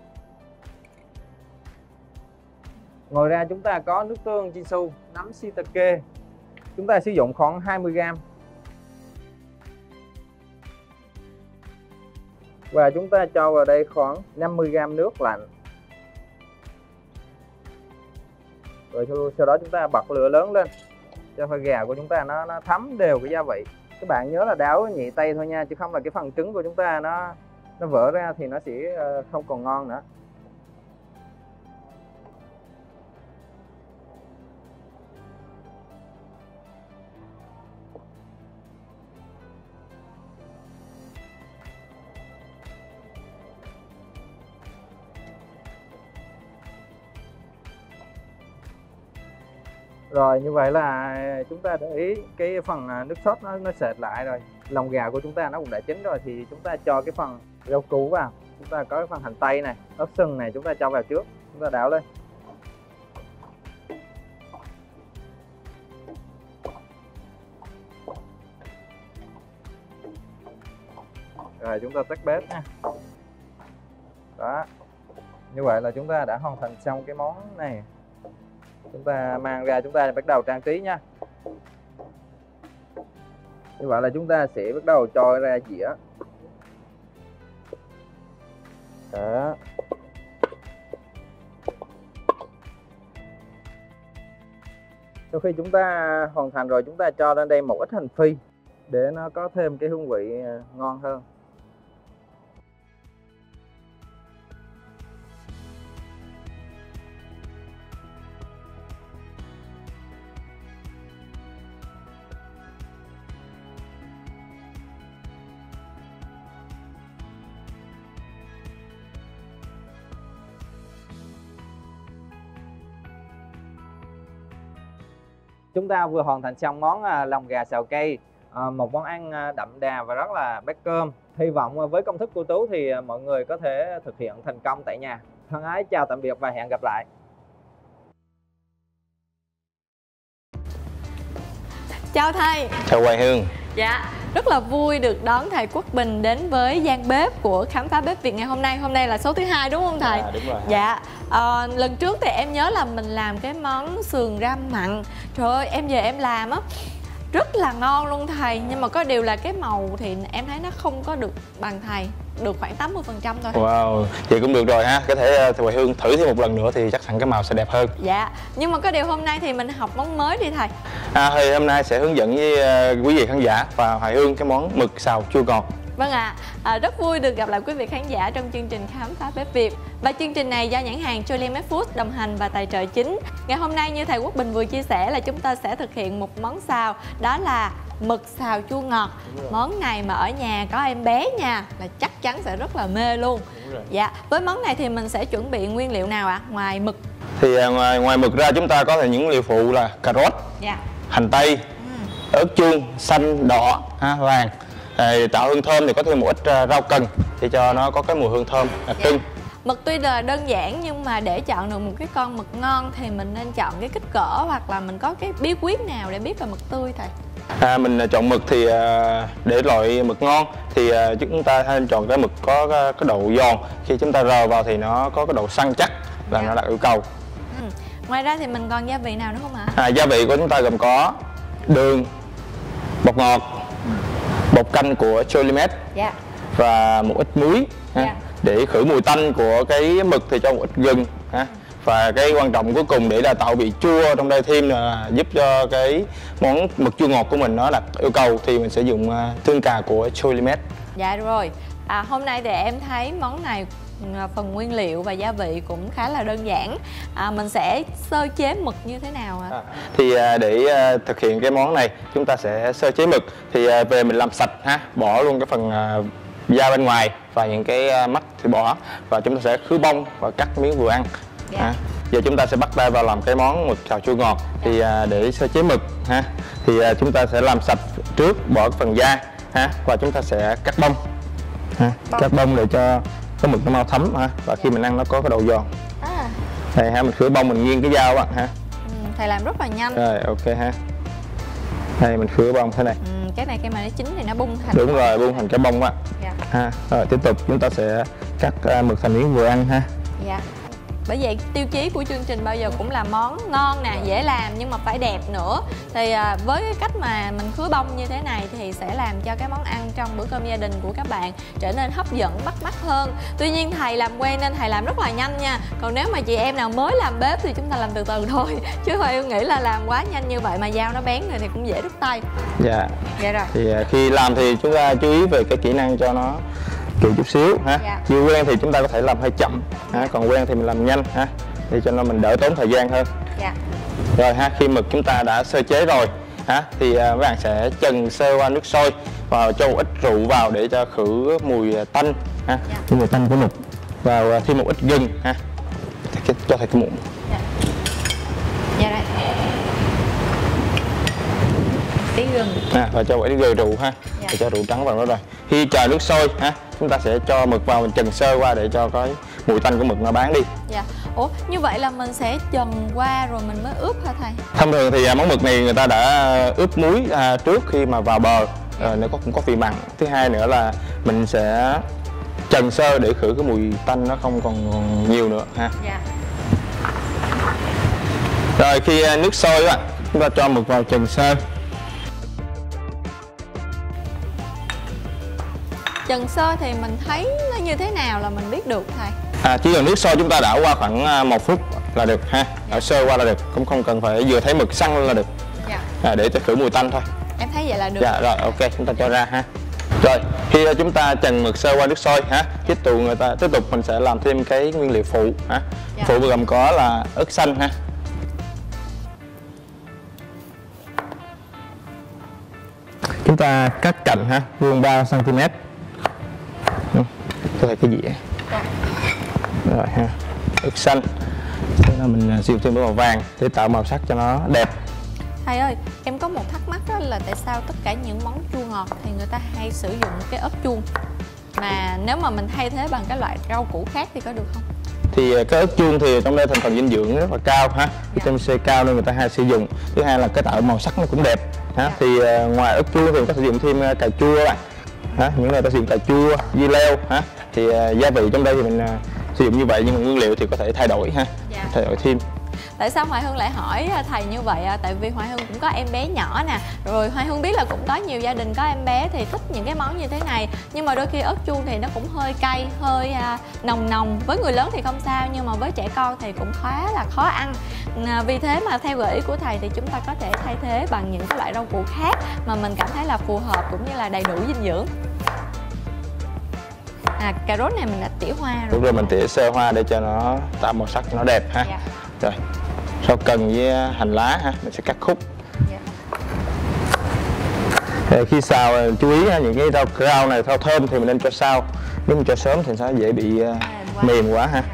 Ngoài ra chúng ta có nước tương Chinsu, nấm shiitake. Chúng ta sử dụng khoảng hai mươi gam. Và chúng ta cho vào đây khoảng năm mươi gam nước lạnh. Rồi sau đó chúng ta bật lửa lớn lên cho phần gà của chúng ta nó, nó thấm đều cái gia vị. Các bạn nhớ là đảo nhị tay thôi nha, chứ không là cái phần trứng của chúng ta nó nó vỡ ra thì nó sẽ không còn ngon nữa. Rồi như vậy là chúng ta để ý cái phần nước sốt nó nó sệt lại rồi. Lòng gà của chúng ta nó cũng đã chín rồi thì chúng ta cho cái phần rau củ vào. Chúng ta có cái phần hành tây này, ớt sừng này chúng ta cho vào trước. Chúng ta đảo lên. Rồi chúng ta tắt bếp nha. Đó. Như vậy là chúng ta đã hoàn thành xong cái món này. Chúng ta mang ra chúng ta bắt đầu trang trí nha. Như vậy là chúng ta sẽ bắt đầu cho ra dĩa. Đó. Sau khi chúng ta hoàn thành rồi, chúng ta cho lên đây một ít hành phi để nó có thêm cái hương vị ngon hơn. Chúng ta vừa hoàn thành xong món lòng gà xào cây, một món ăn đậm đà và rất là bát cơm. Hy vọng với công thức của Tú thì mọi người có thể thực hiện thành công tại nhà. Thân ái chào tạm biệt và hẹn gặp lại. Chào thầy. Chào Hoài Hương. Dạ, rất là vui được đón thầy Quốc Bình đến với gian bếp của Khám phá bếp Việt ngày hôm nay. Hôm nay là số thứ hai đúng không thầy? À, đúng rồi. Dạ, à, lần trước thì em nhớ là mình làm cái món sườn ram mặn. Trời ơi, em về em làm á rất là ngon luôn thầy. Nhưng mà có điều là cái màu thì em thấy nó không có được bằng thầy, được khoảng tám mươi phần trăm thôi. Wow, vậy cũng được rồi ha. Có thể Hoài Hương thử thêm một lần nữa thì chắc hẳn cái màu sẽ đẹp hơn. Dạ, nhưng mà có điều hôm nay thì mình học món mới đi thầy. À, thì hôm nay sẽ hướng dẫn với quý vị khán giả và Hoài Hương cái món mực xào chua ngọt. Vâng ạ, à, à, rất vui được gặp lại quý vị khán giả trong chương trình Khám phá bếp Việt. Và chương trình này do nhãn hàng Joliet Food đồng hành và tài trợ chính. Ngày hôm nay như thầy Quốc Bình vừa chia sẻ là chúng ta sẽ thực hiện một món xào, đó là mực xào chua ngọt. Món này mà ở nhà có em bé nha là chắc chắn sẽ rất là mê luôn. Dạ, với món này thì mình sẽ chuẩn bị nguyên liệu nào ạ? À? Ngoài mực thì à, ngoài ngoài mực ra chúng ta có thể những nguyên liệu phụ là cà rốt, dạ. hành tây, ừ. ớt chuông xanh, đỏ, ha, vàng. Để tạo hương thơm thì có thêm một ít rau cần để cho nó có cái mùi hương thơm đặc trưng. Dạ. Mực tuy là đơn giản nhưng mà để chọn được một cái con mực ngon thì mình nên chọn cái kích cỡ hoặc là mình có cái bí quyết nào để biết là mực tươi thầy? À, mình chọn mực thì để loại mực ngon thì chúng ta nên chọn cái mực có cái độ giòn, khi chúng ta rờ vào thì nó có cái độ săn chắc là dạ. nó đạt yêu cầu. Ừ. Ngoài ra thì mình còn gia vị nào nữa không ạ? À, gia vị của chúng ta gồm có đường, bột ngọt, ừ. bột canh của Joliet dạ. và một ít muối ha. Dạ. Để khử mùi tanh của cái mực thì cho một ít gừng ha. Và cái quan trọng cuối cùng để là tạo vị chua trong đây thêm là giúp cho cái món mực chua ngọt của mình nó đạt yêu cầu thì mình sẽ dùng tương cà của Joliet. Dạ rồi. À, hôm nay thì em thấy món này phần nguyên liệu và gia vị cũng khá là đơn giản. À, mình sẽ sơ chế mực như thế nào ạ? À? Thì để thực hiện cái món này chúng ta sẽ sơ chế mực thì về mình làm sạch ha, bỏ luôn cái phần da bên ngoài và những cái mắt thì bỏ, và chúng ta sẽ khứ bông và cắt miếng vừa ăn. Dạ. À, giờ chúng ta sẽ bắt tay vào làm cái món mực xào chua ngọt. Thì à, để sơ chế mực ha, thì à, chúng ta sẽ làm sạch trước, bỏ phần da ha, và chúng ta sẽ cắt bông ha, Bông. cắt bông để cho cái mực nó mau thấm ha, và khi mình ăn nó có cái độ giòn. À. Đây ha, mình khử bông, mình nghiêng cái dao bạn ha. Ừ, thầy làm rất là nhanh. Rồi ok ha. Đây mình khử bông thế này. Ừ, cái này khi mà nó chín thì nó bung thành. Đúng rồi, bung thành cái bông á. Dạ. Ha. Rồi tiếp tục chúng ta sẽ cắt uh, mực thành miếng vừa ăn ha. Dạ. Bởi vậy tiêu chí của chương trình bao giờ cũng là món ngon nè, dễ làm nhưng mà phải đẹp nữa. Thì à, với cái cách mà mình khứa bông như thế này thì sẽ làm cho cái món ăn trong bữa cơm gia đình của các bạn trở nên hấp dẫn, bắt mắt hơn. Tuy nhiên thầy làm quen nên thầy làm rất là nhanh nha. Còn nếu mà chị em nào mới làm bếp thì chúng ta làm từ từ thôi. Chứ Hoài Hương nghĩ là làm quá nhanh như vậy mà dao nó bén rồi thì cũng dễ đứt tay. Dạ. Dạ rồi. Thì uh, khi làm thì chúng ta chú ý về cái kỹ năng cho nó kỹ chút xíu ha. Dạ. Chưa quen thì chúng ta có thể làm hơi chậm ha, còn quen thì mình làm nhanh ha, để cho nó mình đỡ tốn thời gian hơn. Dạ. Rồi ha, khi mực chúng ta đã sơ chế rồi ha, thì uh, các bạn sẽ chần sơ qua nước sôi và cho một ít rượu vào để cho khử mùi tanh ha, Dạ. cái mùi tanh của mực, và uh, thêm một ít gừng ha, cho thầy cái muỗng. Dạ. Dạ đây. Tí gừng. À, và cho một ít gừng rượu ha, Dạ. để cho rượu trắng vào đó rồi. Khi chờ nước sôi ha, chúng ta sẽ cho mực vào, mình chần sơ qua để cho cái mùi tanh của mực nó bán đi. Dạ. Ủa, như vậy là mình sẽ chần qua rồi mình mới ướp hả thầy? Thông thường thì món mực này người ta đã ướp muối à, trước khi mà vào bờ, à, nó có cũng có vị mặn. Thứ hai nữa là mình sẽ chần sơ để khử cái mùi tanh nó không còn, còn nhiều nữa ha. Dạ. Rồi khi nước sôi á, chúng ta cho mực vào chần sơ. Chần sơ thì mình thấy nó như thế nào là mình biết được thầy? À, chỉ cần nước sôi chúng ta đảo qua khoảng một phút là được ha, đảo sơ qua là được, cũng không cần phải vừa thấy mực săn lên là được. Dạ. À, để cho khử mùi tanh thôi. Em thấy vậy là được. Dạ rồi, ok, chúng ta cho ra ha. Rồi khi chúng ta chần mực sơ qua nước sôi ha, tiếp tục người ta tiếp tục mình sẽ làm thêm cái nguyên liệu phụ ha. Dạ. Phụ gồm có là ớt xanh ha. Chúng ta cắt cạnh ha, vuông ba xăng ti mét. Có thể cái dĩa. Dạ. Rồi ha, ớt xanh. Thế là mình sử dụng thêm màu vàng để tạo màu sắc cho nó đẹp. Thầy ơi, em có một thắc mắc đó là tại sao tất cả những món chua ngọt thì người ta hay sử dụng cái ớt chuông, mà nếu mà mình thay thế bằng cái loại rau củ khác thì có được không? Thì cái ớt chuông thì trong đây thành phần dinh dưỡng rất là cao ha, vitamin C cao nên người ta hay sử dụng. Thứ hai là cái tạo màu sắc nó cũng đẹp ha. Dạ. Thì uh, ngoài ớt chuông thì người ta sử dụng thêm uh, cà chua bạn ha, những người ta sử dụng cà chua, dưa leo ha. Thì uh, gia vị trong đây thì mình uh, sử dụng như vậy, nhưng mà nguyên liệu thì có thể thay đổi ha. Dạ. Thay đổi thêm. Tại sao Hoài Hương lại hỏi thầy như vậy? Tại vì Hoài Hương cũng có em bé nhỏ nè, rồi Hoài Hương biết là cũng có nhiều gia đình có em bé thì thích những cái món như thế này, nhưng mà đôi khi ớt chuông thì nó cũng hơi cay, hơi à, nồng nồng. Với người lớn thì không sao, nhưng mà với trẻ con thì cũng khá là khó ăn. À, vì thế mà theo gợi ý của thầy thì chúng ta có thể thay thế bằng những cái loại rau củ khác mà mình cảm thấy là phù hợp cũng như là đầy đủ dinh dưỡng. À, cà rốt này mình đã tỉa hoa rồi. Đúng rồi, mình tỉa sơ hoa để cho nó tạo màu sắc cho nó đẹp ha. Dạ. Rồi rau cần với hành lá ha, mình sẽ cắt khúc. Dạ. Rồi, khi xào chú ý ha, những cái rau rau này rau thơm thì mình nên cho sau, nếu mình cho sớm thì nó dễ bị uh, quá. mềm quá ha.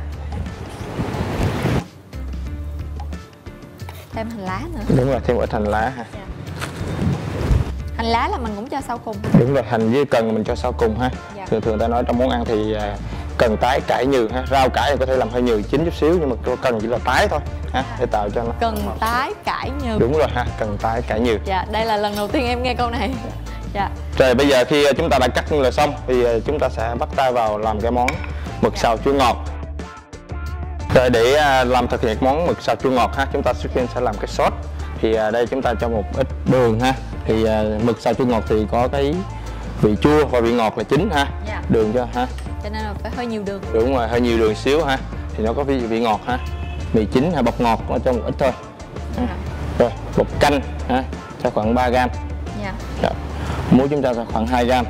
Thêm hành lá nữa. Đúng rồi, thêm một ít hành lá ha. Dạ. Hành lá là mình cũng cho sau cùng. Đúng rồi, hành với cần mình cho sau cùng ha. Dạ. Thường thường ta nói trong món ăn thì uh, cần tái cải nhừ ha, rau cải thì có thể làm hơi nhừ chín chút xíu, nhưng mà cần chỉ là tái thôi ha, để tạo cho nó Cần tái cải nhừ. đúng rồi ha, cần tái cải nhừ. Dạ, đây là lần đầu tiên em nghe câu này. Dạ. Rồi bây giờ khi chúng ta đã cắt là xong thì chúng ta sẽ bắt tay vào làm cái món mực xào chua ngọt. Rồi để làm thực hiện món mực xào chua ngọt ha, chúng ta trước tiên sẽ làm cái sốt. Thì đây chúng ta cho một ít đường ha. Thì mực xào chua ngọt thì có cái vị chua và vị ngọt là chính ha. Dạ. Đường cho ha. Cho nên là phải hơi nhiều đường. Đúng rồi, hơi nhiều đường xíu ha. Thì nó có vị vị ngọt ha. Mì chính hay bột ngọt nó cho một ít thôi. Dạ. Rồi bột canh ha, cho khoảng ba gam. Dạ. Dạ. Muối chúng ta cho khoảng hai gam.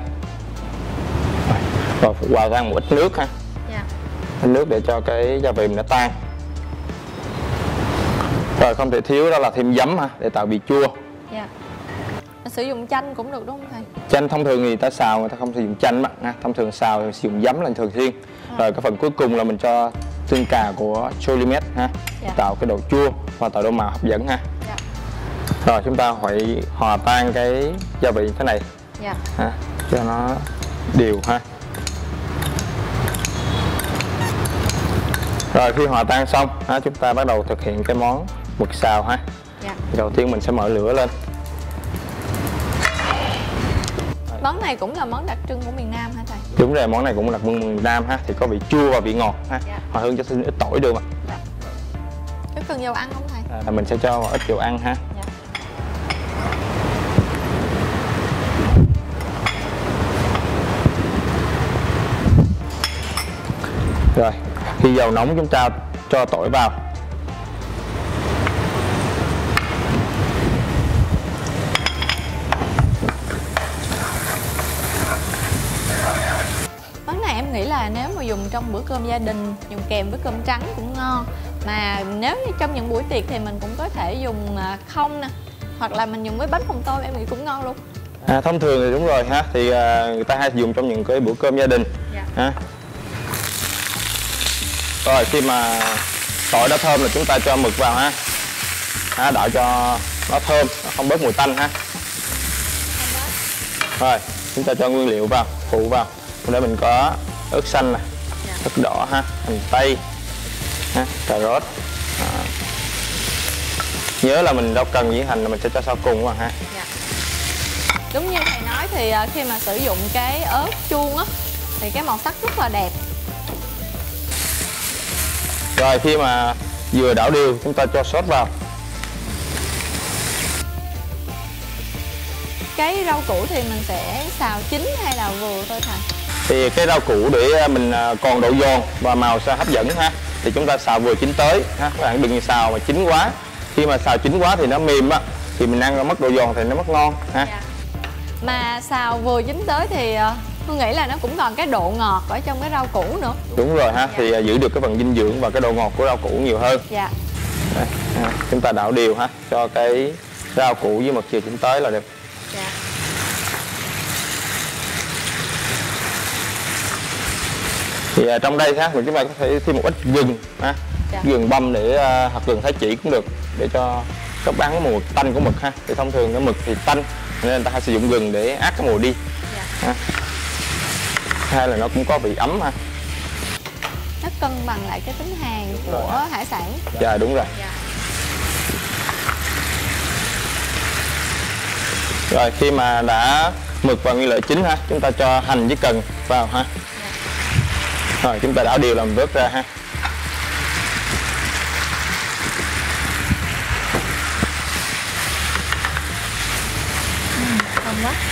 Rồi hòa ra một ít nước ha. Dạ. Ít nước để cho cái gia vị mình nó tan. Rồi không thể thiếu đó là thêm giấm ha, để tạo vị chua. Dạ. Sử dụng chanh cũng được đúng không thầy? Chanh thông thường thì người ta xào người ta không sử dụng chanh mà ha. Thông thường xào thì sử dụng giấm là thường xuyên. À. Rồi cái phần cuối cùng là mình cho tương cà của Jolimet ha. Dạ. Tạo cái độ chua và tạo độ màu hấp dẫn ha. Dạ. Rồi chúng ta phải hòa tan cái gia vị thế này. Dạ. Ha, cho nó đều ha. Rồi khi hòa tan xong ha, chúng ta bắt đầu thực hiện cái món mực xào ha. Dạ. Đầu tiên mình sẽ mở lửa lên. Món này cũng là món đặc trưng của miền Nam hả thầy? Đúng rồi, món này cũng là đặc trưng miền Nam ha, thì có vị chua và vị ngọt ha. Dạ. Hòa hương cho xin ít tỏi được ạ. Dạ. Có cần dầu ăn không thầy? À, mình sẽ cho ít dầu ăn ha. Dạ. Rồi, khi dầu nóng chúng ta cho tỏi vào. Món này em nghĩ là nếu mà dùng trong bữa cơm gia đình, dùng kèm với cơm trắng cũng ngon. Mà nếu như trong những buổi tiệc thì mình cũng có thể dùng không nè, hoặc là mình dùng với bánh phồng tôm em nghĩ cũng ngon luôn. À, thông thường thì đúng rồi ha, thì uh, người ta hay dùng trong những cái bữa cơm gia đình. Dạ. Ha. Rồi khi mà tỏi đã thơm là chúng ta cho mực vào ha, ha đợi cho nó thơm, nó không bớt mùi tanh ha. Rồi chúng ta cho nguyên liệu vào, phụ vào. Để mình có ớt xanh này, dạ. ớt đỏ ha, hành tây, ha, cà rốt. À. Nhớ là mình rau cần với hành là mình sẽ cho sau cùng vào ha. Dạ. Đúng như thầy nói thì khi mà sử dụng cái ớt chuông á thì cái màu sắc rất là đẹp. Rồi khi mà vừa đảo đều chúng ta cho sốt vào. Cái rau củ thì mình sẽ xào chín hay là vừa thôi thầy? Thì cái rau củ để mình còn độ giòn và màu sẽ hấp dẫn ha, thì chúng ta xào vừa chín tới ha, các bạn đừng xào mà chín quá. Khi mà xào chín quá thì nó mềm á, thì mình ăn mất độ giòn thì nó mất ngon ha. Dạ. Mà xào vừa chín tới thì tôi nghĩ là nó cũng còn cái độ ngọt ở trong cái rau củ nữa. Đúng rồi ha, dạ. Thì giữ được cái phần dinh dưỡng và cái độ ngọt của rau củ nhiều hơn. Dạ. Đây, ha. Chúng ta đảo đều ha, cho cái rau củ với mực vừa chín tới là được. Dạ. Thì uh, trong đây ha, mình chúng ta có thể thêm một ít gừng ha, dạ. gừng băm để uh, hoặc gừng thái chỉ cũng được, để cho cấp bán cái mùi tanh của mực ha. Thì thông thường cái mực thì tanh nên người ta hay sử dụng gừng để át cái mùi đi. Dạ. Ha. Hay là nó cũng có vị ấm ha. Nó cân bằng lại cái tính hàn của rồi. Hải sản. Dạ đúng rồi. Dạ. Rồi khi mà đã mực và nguyên liệu chín ha, chúng ta cho hành với cần vào ha. Dạ. Rồi chúng ta đảo đều làm vớt ra ha. Ngon quá.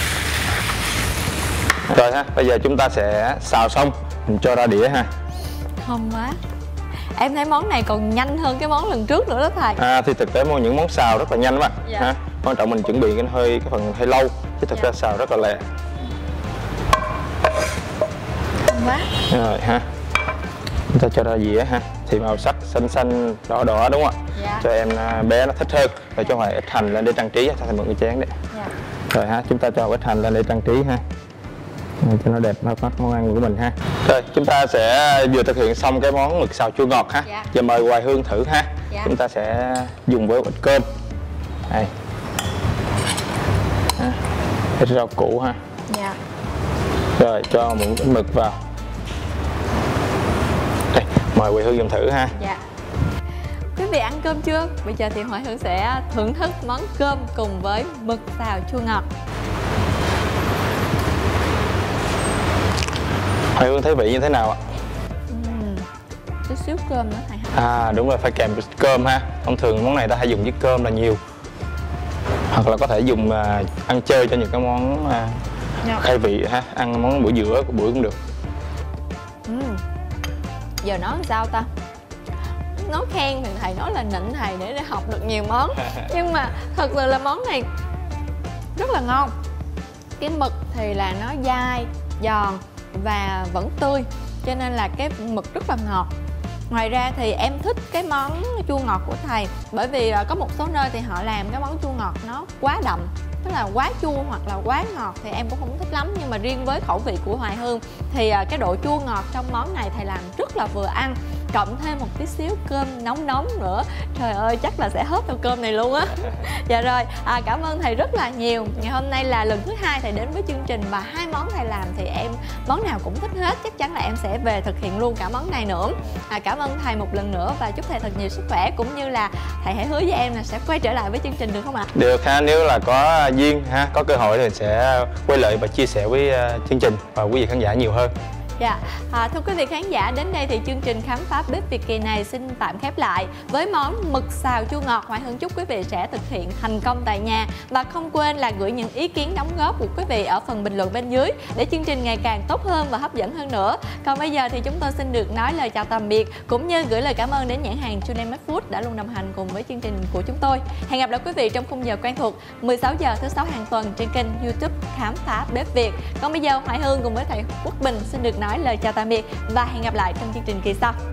Rồi ha, bây giờ chúng ta sẽ xào xong, mình cho ra đĩa ha. Thơm quá. Em thấy món này còn nhanh hơn cái món lần trước nữa đó thầy. À thì thực tế những món xào rất là nhanh các bạn. Dạ. Ha. Quan trọng mình chuẩn bị cái hơi cái phần hơi lâu, chứ thực dạ. ra xào rất là lẹ. Thơm quá. Rồi ha. Chúng ta cho ra dĩa ha. Thì màu sắc xanh xanh đỏ đỏ đúng không ạ? Dạ. Cho em bé nó thích hơn. Rồi cho hoài ít hành lên để trang trí, thành một cái chén đấy. Dạ. Rồi ha, chúng ta cho ít hành lên để trang trí ha. Rồi, cho nó đẹp mắt món ăn của mình ha. Rồi chúng ta sẽ vừa thực hiện xong cái món mực xào chua ngọt ha. Dạ. Giờ mời Hoài Hương thử ha. Dạ. Chúng ta sẽ dùng với ít cơm đây, ít rau củ ha. Dạ. Rồi cho một ít mực vào đây, mời Hoài Hương dùng thử ha. Dạ. Quý vị ăn cơm chưa? Bây giờ thì Hoài Hương sẽ thưởng thức món cơm cùng với mực xào chua ngọt. Hoài Hương thấy vị như thế nào ạ? Uhm, chút xíu cơm nữa thầy ha. À đúng rồi, phải kèm với cơm ha. Thông thường món này ta hay dùng với cơm là nhiều. Hoặc là có thể dùng uh, ăn chơi cho những cái món uh, dạ. khai vị ha, ăn món bữa giữa của buổi cũng được. Uhm. Giờ nói sao ta? Nói khen thì thầy nói là nịnh thầy để, để học được nhiều món. Nhưng mà thật sự là món này rất là ngon. Cái mực thì là nó dai, giòn và vẫn tươi, cho nên là cái mực rất là ngọt. Ngoài ra thì em thích cái món chua ngọt của thầy, bởi vì có một số nơi thì họ làm cái món chua ngọt nó quá đậm, tức là quá chua hoặc là quá ngọt thì em cũng không thích lắm. Nhưng mà riêng với khẩu vị của Hoài Hương thì cái độ chua ngọt trong món này thầy làm rất là vừa ăn, cộng thêm một tí xíu cơm nóng nóng nữa, trời ơi chắc là sẽ hớp theo cơm này luôn á. Dạ rồi, à, cảm ơn thầy rất là nhiều. Ngày hôm nay là lần thứ hai thầy đến với chương trình và hai món thầy làm thì em món nào cũng thích hết, chắc chắn là em sẽ về thực hiện luôn cả món này nữa. À, cảm ơn thầy một lần nữa và chúc thầy thật nhiều sức khỏe, cũng như là thầy hãy hứa với em là sẽ quay trở lại với chương trình được không ạ? Được ha, nếu là có duyên ha, có cơ hội thì sẽ quay lại và chia sẻ với uh, chương trình và quý vị khán giả nhiều hơn. Dạ, à, thưa quý vị khán giả, đến đây thì chương trình khám phá bếp Việt kỳ này xin tạm khép lại với món mực xào chua ngọt. Hoài Hương chúc quý vị sẽ thực hiện thành công tại nhà và không quên là gửi những ý kiến đóng góp của quý vị ở phần bình luận bên dưới để chương trình ngày càng tốt hơn và hấp dẫn hơn nữa. Còn bây giờ thì chúng tôi xin được nói lời chào tạm biệt cũng như gửi lời cảm ơn đến nhãn hàng Julian Food đã luôn đồng hành cùng với chương trình của chúng tôi. Hẹn gặp lại quý vị trong khung giờ quen thuộc mười sáu giờ thứ sáu hàng tuần trên kênh YouTube Khám phá bếp Việt. Còn bây giờ Hoài Hương cùng với thầy Quốc Bình xin được nói lời chào tạm biệt và hẹn gặp lại trong chương trình kỳ sau.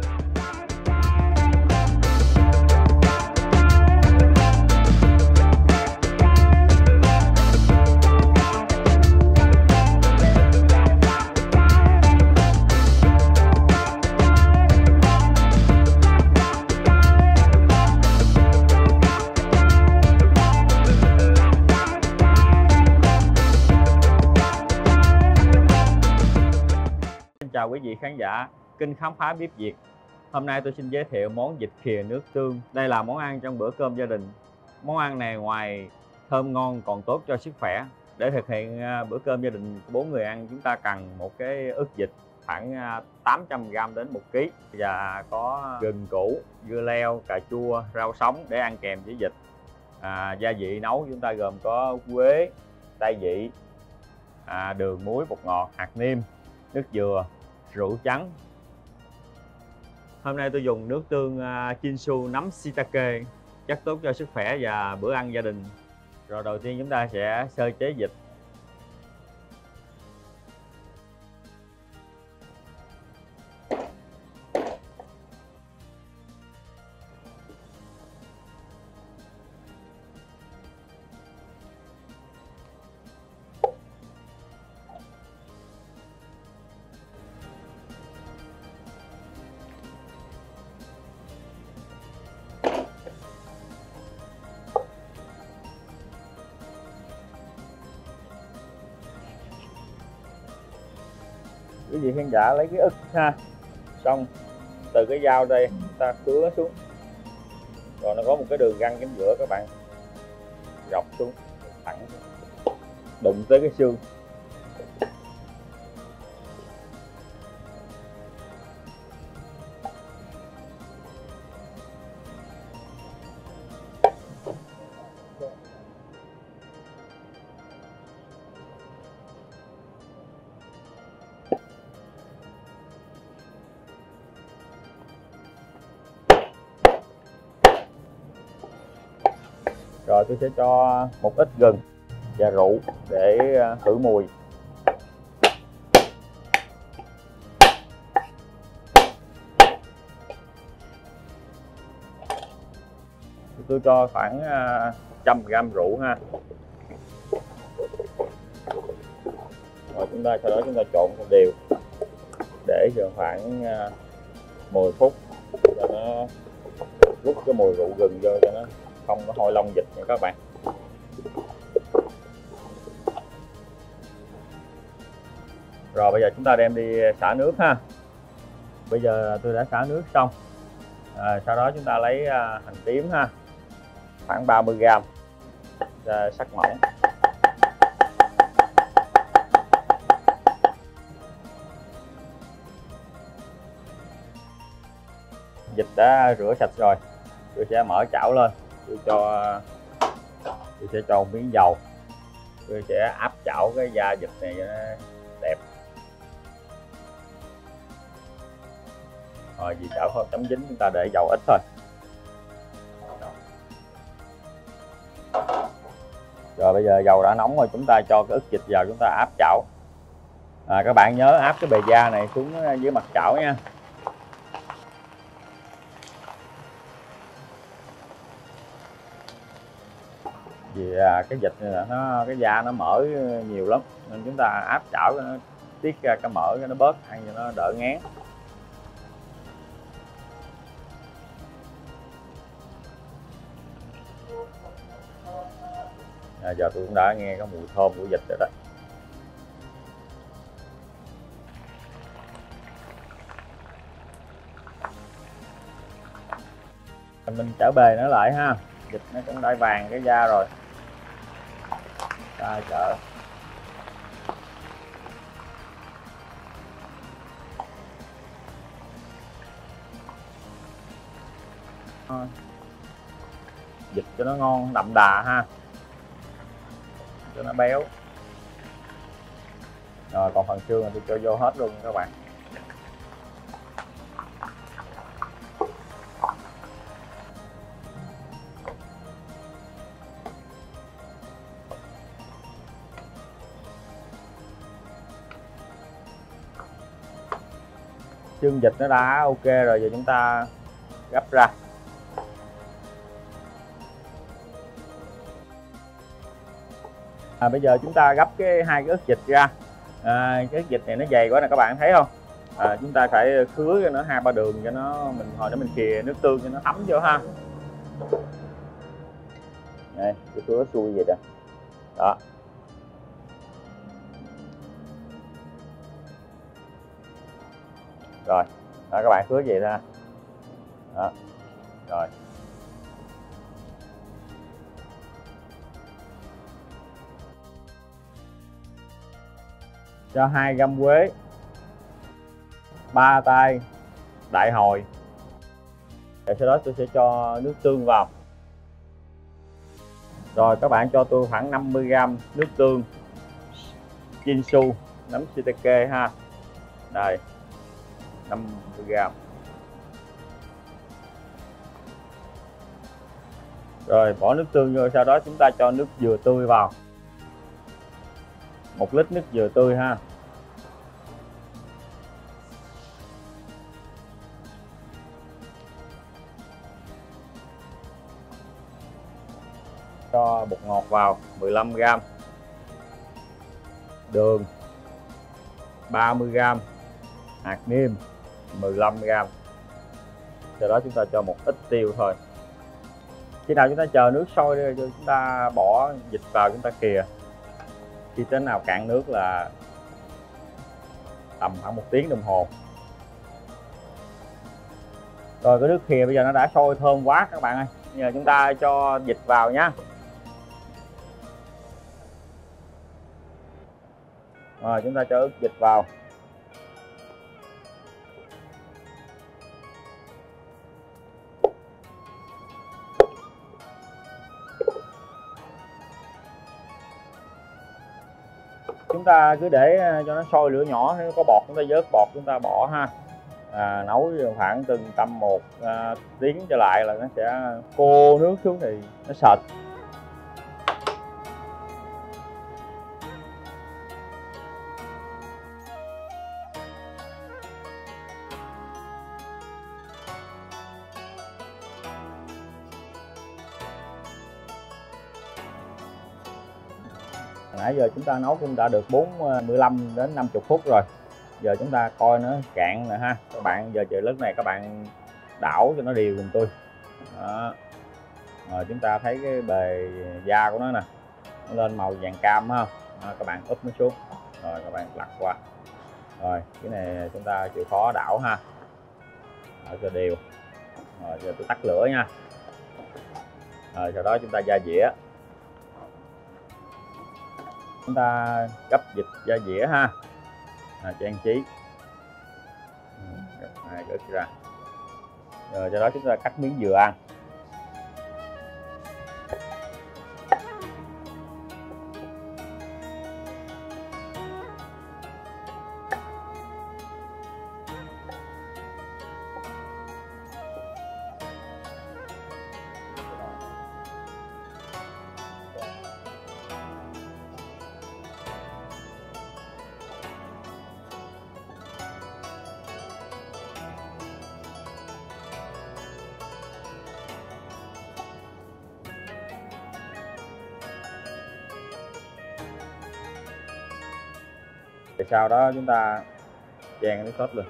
Chào quý vị khán giả kênh Khám phá bếp Việt. Hôm nay tôi xin giới thiệu món vịt khìa nước tương. Đây là món ăn trong bữa cơm gia đình. Món ăn này ngoài thơm ngon còn tốt cho sức khỏe. Để thực hiện bữa cơm gia đình bốn người ăn, chúng ta cần một cái ức vịt khoảng tám trăm gam đến một ký và có gừng củ, dưa leo, cà chua, rau sống để ăn kèm với vịt. À, gia vị nấu chúng ta gồm có quế, tay vị, à, đường, muối, bột ngọt, hạt nêm, nước dừa, rượu trắng. Hôm nay tôi dùng nước tương uh, Chinsu nấm shiitake, rất tốt cho sức khỏe và bữa ăn gia đình. Rồi đầu tiên chúng ta sẽ sơ chế vịt. Quý vị khán giả lấy cái ức ha, xong từ cái dao đây chúng ta cứa xuống, rồi nó có một cái đường găng chính giữa, các bạn dọc xuống thẳng đụng tới cái xương. Rồi tôi sẽ cho một ít gừng và rượu để khử mùi. Tôi cho khoảng một trăm gam rượu ha. Rồi chúng ta sau đó chúng ta trộn đều để cho khoảng mười phút cho nó rút cái mùi rượu gừng vô, cho nó không có hôi lông vịt nha các bạn. Rồi bây giờ chúng ta đem đi xả nước ha. Bây giờ tôi đã xả nước xong. À, sau đó chúng ta lấy à, hành tím ha, khoảng ba mươi gam, ra sắc mỏng. Vịt đã rửa sạch rồi, tôi sẽ mở chảo lên. Tôi cho tôi sẽ cho một miếng dầu, tôi sẽ áp chảo cái da vịt này cho nó đẹp. Rồi vì chảo không chấm dính, chúng ta để dầu ít thôi. Rồi bây giờ dầu đã nóng rồi, chúng ta cho cái ức vịt vào, chúng ta áp chảo. À, các bạn nhớ áp cái bề da này xuống dưới mặt chảo nha. vì à, cái vịt này là nó cái da nó mỡ nhiều lắm nên chúng ta áp chảo nó tiết ra cái mỡ nó bớt, ăn cho nó đỡ ngán. À, giờ tôi cũng đã nghe cái mùi thơm của vịt rồi đó. Mình chảo bề nó lại ha, vịt nó cũng đã vàng cái da rồi. Ta chở vịt cho nó ngon đậm đà ha, cho nó béo. Rồi còn phần xương thì tôi cho vô hết luôn các bạn. Xương vịt nó đã ok rồi, giờ chúng ta gấp ra. À, bây giờ chúng ta gấp cái hai cái ức vịt ra. À, cái ức vịt này nó dày quá nè các bạn thấy không? À, chúng ta phải khứa cho nó hai ba đường cho nó mình hồi đó mình khìa nước tương cho nó thấm vô ha. Đây, cái khứa xuôi vậy đó. Đó. Rồi, đó, các bạn khứa vậy ra. Đó. Rồi. Cho hai gam quế, ba tay đại hồi. Rồi sau đó tôi sẽ cho nước tương vào. Rồi các bạn cho tôi khoảng năm mươi gam nước tương Chinsu nấm shiitake ha. Đây. năm mươi gam. Rồi bỏ nước tương vô, sau đó chúng ta cho nước dừa tươi vào. một lít nước dừa tươi ha. Cho bột ngọt vào mười lăm gam. Đường ba mươi gam. Hạt nêm mười lăm gam. Sau đó chúng ta cho một ít tiêu thôi. Khi nào chúng ta chờ nước sôi rồi chúng ta bỏ vịt vào chúng ta kìa. Khi tới nào cạn nước là tầm khoảng một tiếng đồng hồ. Rồi cái nước khìa bây giờ nó đã sôi thơm quá các bạn ơi. Bây giờ chúng ta cho vịt vào nhé. Rồi chúng ta cho ức vịt vào. Chúng ta cứ để cho nó sôi lửa nhỏ, nếu có bọt chúng ta vớt bọt chúng ta bỏ ha. À, nấu khoảng từng tầm một à, tiếng trở lại là nó sẽ khô nước xuống thì nó sệt. Nãy giờ chúng ta nấu cũng đã được bốn mươi lăm đến năm mươi phút rồi. Giờ chúng ta coi nó cạn nè ha. Các bạn giờ chờ lúc này các bạn đảo cho nó đều giùm tôi. Đó. Rồi chúng ta thấy cái bề da của nó nè, nó lên màu vàng cam ha. Đó, các bạn úp nó xuống. Rồi các bạn lật qua. Rồi cái này chúng ta chịu khó đảo ha. Rồi cho đều. Rồi giờ tôi tắt lửa nha. Rồi sau đó chúng ta gia dĩa. Chúng ta gấp vịt ra dĩa ha. À, trang trí. Gấp hai cái ra. Rồi sau đó chúng ta cắt miếng dừa ăn. Rồi sau đó chúng ta chan nước sốt lên.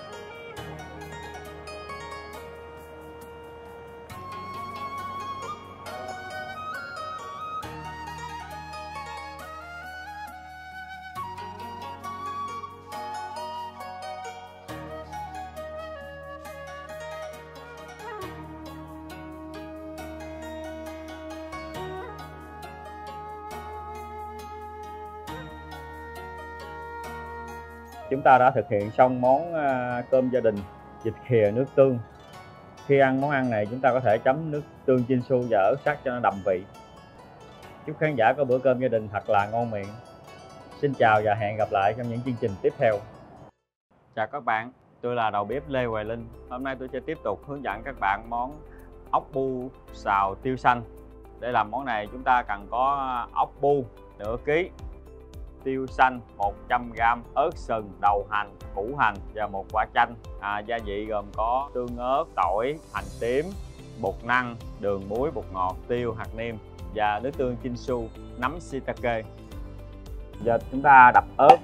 Chúng ta đã thực hiện xong món cơm gia đình vịt khìa nước tương. Khi ăn món ăn này chúng ta có thể chấm nước tương Chinsu và ớt sắc cho nó đậm vị. Chúc khán giả có bữa cơm gia đình thật là ngon miệng. Xin chào và hẹn gặp lại trong những chương trình tiếp theo. Chào các bạn, tôi là đầu bếp Lê Hoài Linh. Hôm nay tôi sẽ tiếp tục hướng dẫn các bạn món ốc bu xào tiêu xanh. Để làm món này chúng ta cần có ốc bu nửa ký, tiêu xanh một trăm gam, ớt sừng, đầu hành, củ hành và một quả chanh. À, gia vị gồm có tương ớt, tỏi, hành tím, bột năng, đường, muối, bột ngọt, tiêu, hạt nêm và nước tương Chinsu, nấm shiitake. Giờ chúng ta đập ớt,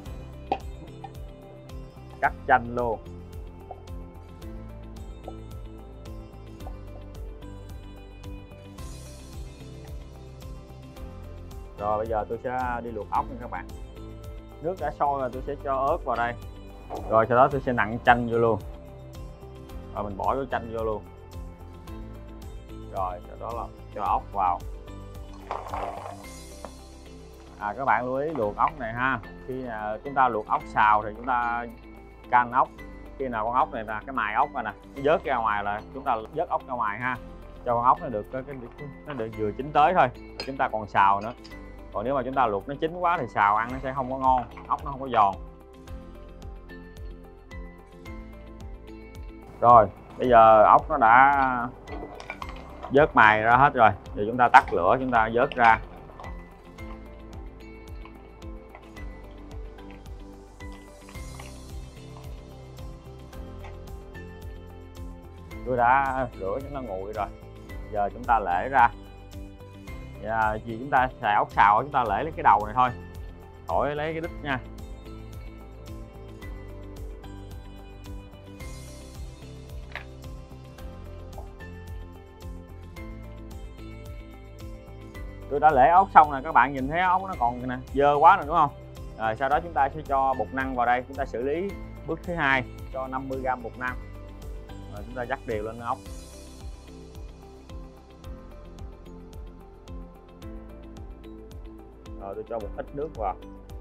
cắt chanh luôn. Rồi bây giờ tôi sẽ đi luộc ốc nha các bạn. Nước đã sôi rồi tôi sẽ cho ớt vào đây. Rồi sau đó tôi sẽ nặn chanh vô luôn. Rồi mình bỏ cái chanh vô luôn. Rồi sau đó là cho ốc vào. À, các bạn lưu ý luộc ốc này ha. Khi chúng ta luộc ốc xào thì chúng ta canh ốc. Khi nào con ốc này là cái mài ốc này nè, nó vớt ra ngoài là chúng ta vớt ốc ra ngoài ha. Cho con ốc nó được cái, cái nó được vừa chín tới thôi. Rồi chúng ta còn xào nữa. Còn nếu mà chúng ta luộc nó chín quá thì xào ăn nó sẽ không có ngon, ốc nó không có giòn. Rồi bây giờ ốc nó đã vớt mài ra hết rồi, giờ chúng ta tắt lửa, chúng ta vớt ra. Tôi đã rửa cho nó nguội rồi, giờ chúng ta lễ ra. Dạ, vì chúng ta xào ốc xào chúng ta lễ lấy cái đầu này thôi, khỏi lấy cái đít nha. Tôi đã lễ ốc xong rồi, các bạn nhìn thấy ốc nó còn nè, dơ quá rồi đúng không? Rồi sau đó chúng ta sẽ cho bột năng vào đây, chúng ta xử lý bước thứ hai, cho năm mươi gam bột năng. Rồi chúng ta rắc đều lên ốc. Rồi tôi cho một ít nước vào.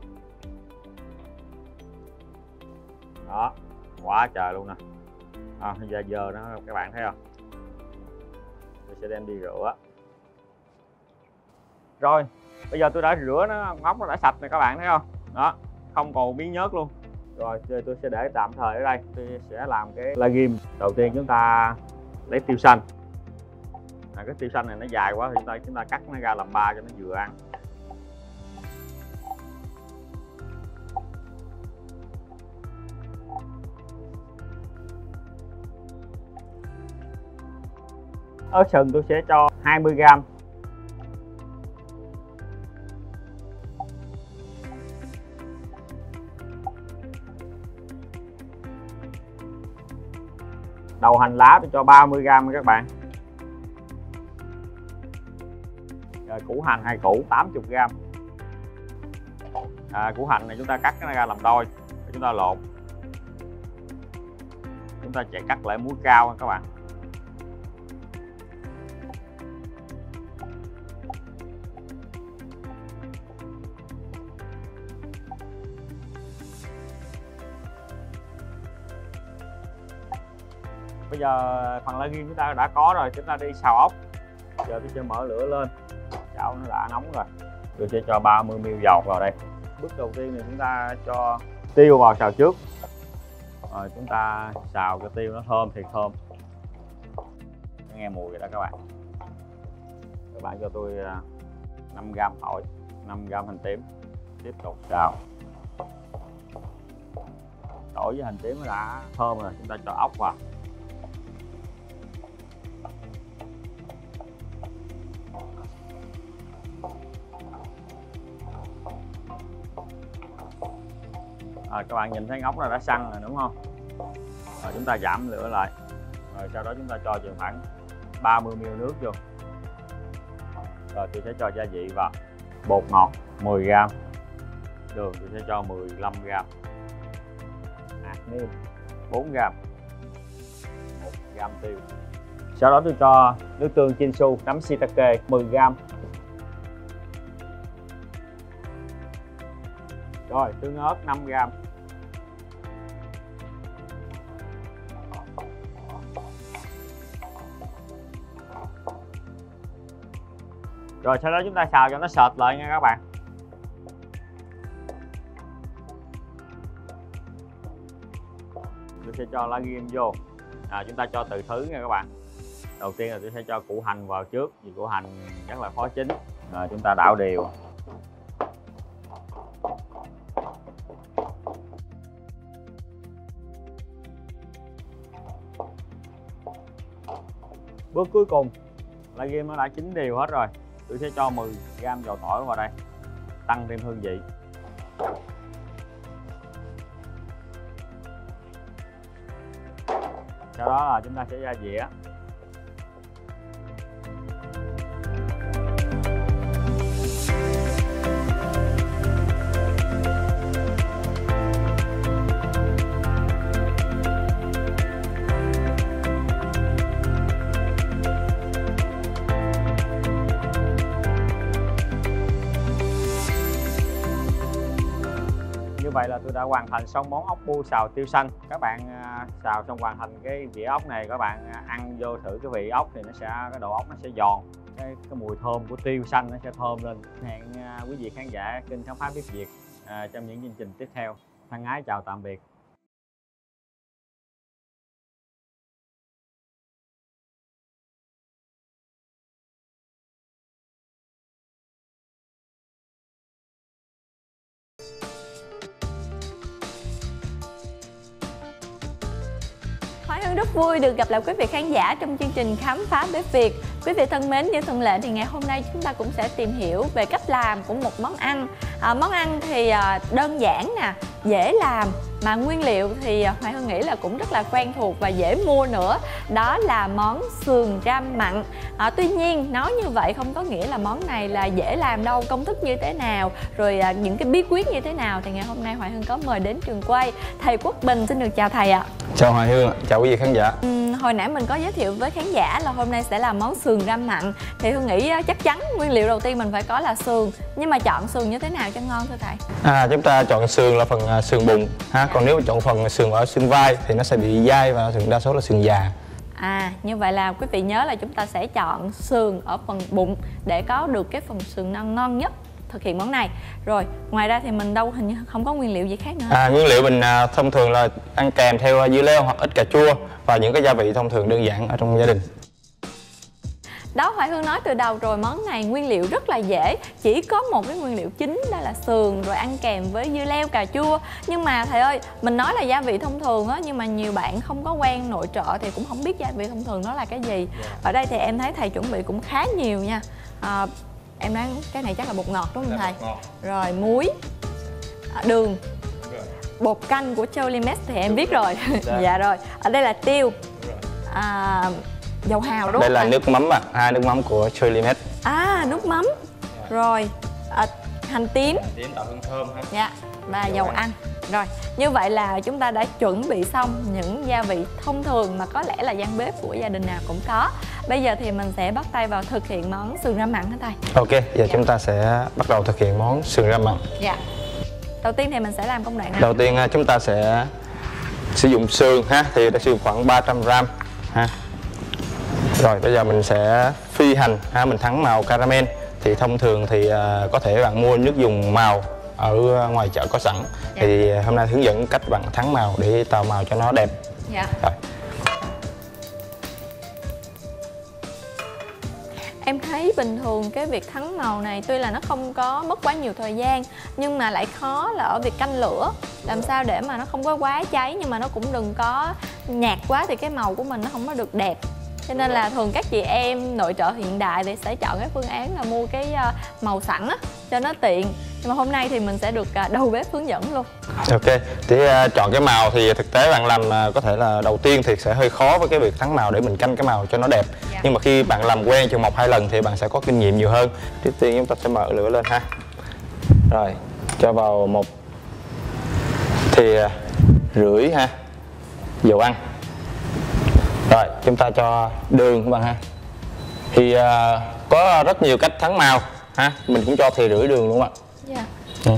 Đó, quá trời luôn nè. À, giờ giờ nó các bạn thấy không? Tôi sẽ đem đi rửa. Rồi, bây giờ tôi đã rửa nó, ốc nó đã sạch này các bạn thấy không? Đó, không còn miếng nhớt luôn. Rồi tôi sẽ để tạm thời ở đây. Tôi sẽ làm cái lagim. Đầu tiên chúng ta lấy tiêu xanh. À, cái tiêu xanh này nó dài quá thì chúng ta chúng ta cắt nó ra làm ba cho nó vừa ăn. Ớt sừng tôi sẽ cho hai mươi gam. Đầu hành lá tôi cho ba mươi gam các bạn. Rồi củ hành hai củ tám mươi gam. À, củ hành này chúng ta cắt nó ra làm đôi, chúng ta lột. Chúng ta chạy cắt lại muối cao các bạn. Bây giờ phần lagim chúng ta đã có rồi, chúng ta đi xào ốc. Giờ tôi sẽ mở lửa lên, chảo nó đã nóng rồi. Tôi sẽ cho ba mươi mi li lít dầu vào đây. Bước đầu tiên thì chúng ta cho tiêu vào xào trước. Rồi chúng ta xào cho tiêu nó thơm thì thơm. Nó nghe mùi rồi đó các bạn. Các bạn cho tôi năm gam tỏi, năm gam hành tím. Tiếp tục xào. Tỏi với hành tím nó đã thơm rồi, chúng ta cho ốc vào. Rồi các bạn nhìn thấy ngóc nó đã săn rồi đúng không? Rồi chúng ta giảm lửa lại. Rồi sau đó chúng ta cho chừng khoảng ba mươi mi li lít nước vô. Rồi tôi sẽ cho gia vị vào. Bột ngọt mười gam. Đường tôi sẽ cho mười lăm gam. Hạt nêm bốn gam. một gam tiêu. Sau đó tôi cho nước tương Chinsu nấm shiitake mười gam. Rồi tương ớt năm gam. Rồi sau đó chúng ta xào cho nó sệt lại nha các bạn. Tôi sẽ cho lá ghim vô. À, chúng ta cho từ thứ nha các bạn. Đầu tiên là tôi sẽ cho củ hành vào trước, vì củ hành rất là khó chín. Rồi chúng ta đảo đều. Bước cuối cùng, lá ghim nó đã chín đều hết rồi. Tôi sẽ cho mười gam dầu tỏi vào đây, tăng thêm hương vị. Sau đó là chúng ta sẽ ra dĩa. Như vậy là tôi đã hoàn thành xong món ốc bu xào tiêu xanh. Các bạn xào xong hoàn thành cái dĩa ốc này, các bạn ăn vô thử cái vị ốc thì nó sẽ, cái độ ốc nó sẽ giòn, cái, cái mùi thơm của tiêu xanh nó sẽ thơm lên. Hẹn quý vị khán giả kênh Khám Phá Bếp Việt à, trong những chương trình tiếp theo. Thân ái chào tạm biệt. Hoài Hương rất vui được gặp lại quý vị khán giả trong chương trình Khám Phá Bếp Việt. Quý vị thân mến, như thường lệ thì ngày hôm nay chúng ta cũng sẽ tìm hiểu về cách làm của một món ăn. À, món ăn thì à, đơn giản nè, dễ làm, mà nguyên liệu thì Hoài Hương nghĩ là cũng rất là quen thuộc và dễ mua nữa. Đó là món sườn ram mặn. À, tuy nhiên nói như vậy không có nghĩa là món này là dễ làm đâu. Công thức như thế nào, rồi à, những cái bí quyết như thế nào thì ngày hôm nay Hoài Hương có mời đến trường quay thầy Quốc Bình. Xin được chào thầy ạ. Chào Hoài Hương, chào quý vị khán giả. Ừ, hồi nãy mình có giới thiệu với khán giả là hôm nay sẽ làm món sườn ram mặn. Thì Hương nghĩ chắc chắn nguyên liệu đầu tiên mình phải có là sườn. Nhưng mà chọn sườn như thế nào cho ngon thưa thầy? À, chúng ta chọn sườn là phần sườn bụng ha. Còn nếu mà chọn phần sườn ở xương vai thì nó sẽ bị dai và thường đa số là sườn già. À, như vậy là quý vị nhớ là chúng ta sẽ chọn sườn ở phần bụng để có được cái phần sườn ngon ngon nhất thực hiện món này. Rồi, ngoài ra thì mình đâu hình như không có nguyên liệu gì khác nữa. À, nguyên liệu mình à, thông thường là ăn kèm theo dưa leo hoặc ít cà chua và những cái gia vị thông thường đơn giản ở trong gia đình. Đó, Hoài Hương nói từ đầu rồi, món này nguyên liệu rất là dễ, chỉ có một cái nguyên liệu chính đó là sườn, rồi ăn kèm với dưa leo, cà chua. Nhưng mà thầy ơi, mình nói là gia vị thông thường á, nhưng mà nhiều bạn không có quen nội trợ thì cũng không biết gia vị thông thường đó là cái gì. Ở đây thì em thấy thầy chuẩn bị cũng khá nhiều nha. À, em đoán cái này chắc là bột ngọt đúng không thầy? Rồi muối, à, đường, bột canh của Cholimex thì em biết rồi. Dạ rồi. Ở đây là tiêu, à, dầu hào đúng Đây không? là thầy? nước mắm ạ, à. à, nước mắm của Cholimex. À, nước mắm. Rồi, à, hành tím. Hành tím tạo hương thơm ha. Dạ, và Dầu dầu ăn. ăn. Rồi, như vậy là chúng ta đã chuẩn bị xong những gia vị thông thường mà có lẽ là gian bếp của gia đình nào cũng có. Bây giờ thì mình sẽ bắt tay vào thực hiện món sườn ram mặn hả thầy? Ok, giờ chúng ta sẽ bắt đầu thực hiện món sườn ram mặn. Dạ. Đầu tiên thì mình sẽ làm công đoạn nào? Đầu tiên chúng ta sẽ sử dụng sườn ha, thì đã sử dụng khoảng ba trăm gram ha. Rồi bây giờ mình sẽ phi hành ha, mình thắng màu caramel. Thì thông thường thì uh, có thể bạn mua nước dùng màu ở ngoài chợ có sẵn. Dạ. Thì hôm nay hướng dẫn cách bạn thắng màu để tạo màu cho nó đẹp. Dạ. Rồi. Em thấy bình thường cái việc thắng màu này tuy là nó không có mất quá nhiều thời gian, nhưng mà lại khó là ở việc canh lửa. Làm sao để mà nó không có quá cháy nhưng mà nó cũng đừng có nhạt quá thì cái màu của mình nó không có được đẹp. cho nên là thường các chị em nội trợ hiện đại thì sẽ chọn cái phương án là mua cái màu sẵn á cho nó tiện. Nhưng mà hôm nay thì mình sẽ được đầu bếp hướng dẫn luôn. Ok, thì uh, chọn cái màu thì thực tế bạn làm uh, có thể là đầu tiên thì sẽ hơi khó với cái việc thắng màu để mình canh cái màu cho nó đẹp. Dạ. Nhưng mà khi bạn làm quen chừng một hai lần thì bạn sẽ có kinh nghiệm nhiều hơn. Trước tiên chúng ta sẽ mở lửa lên ha. Rồi, cho vào một thìa rưỡi ha dầu ăn. Rồi, chúng ta cho đường các bạn ha. Thì uh, có rất nhiều cách thắng màu ha, mình cũng cho thìa rưỡi đường luôn ạ. Dạ. Ừ.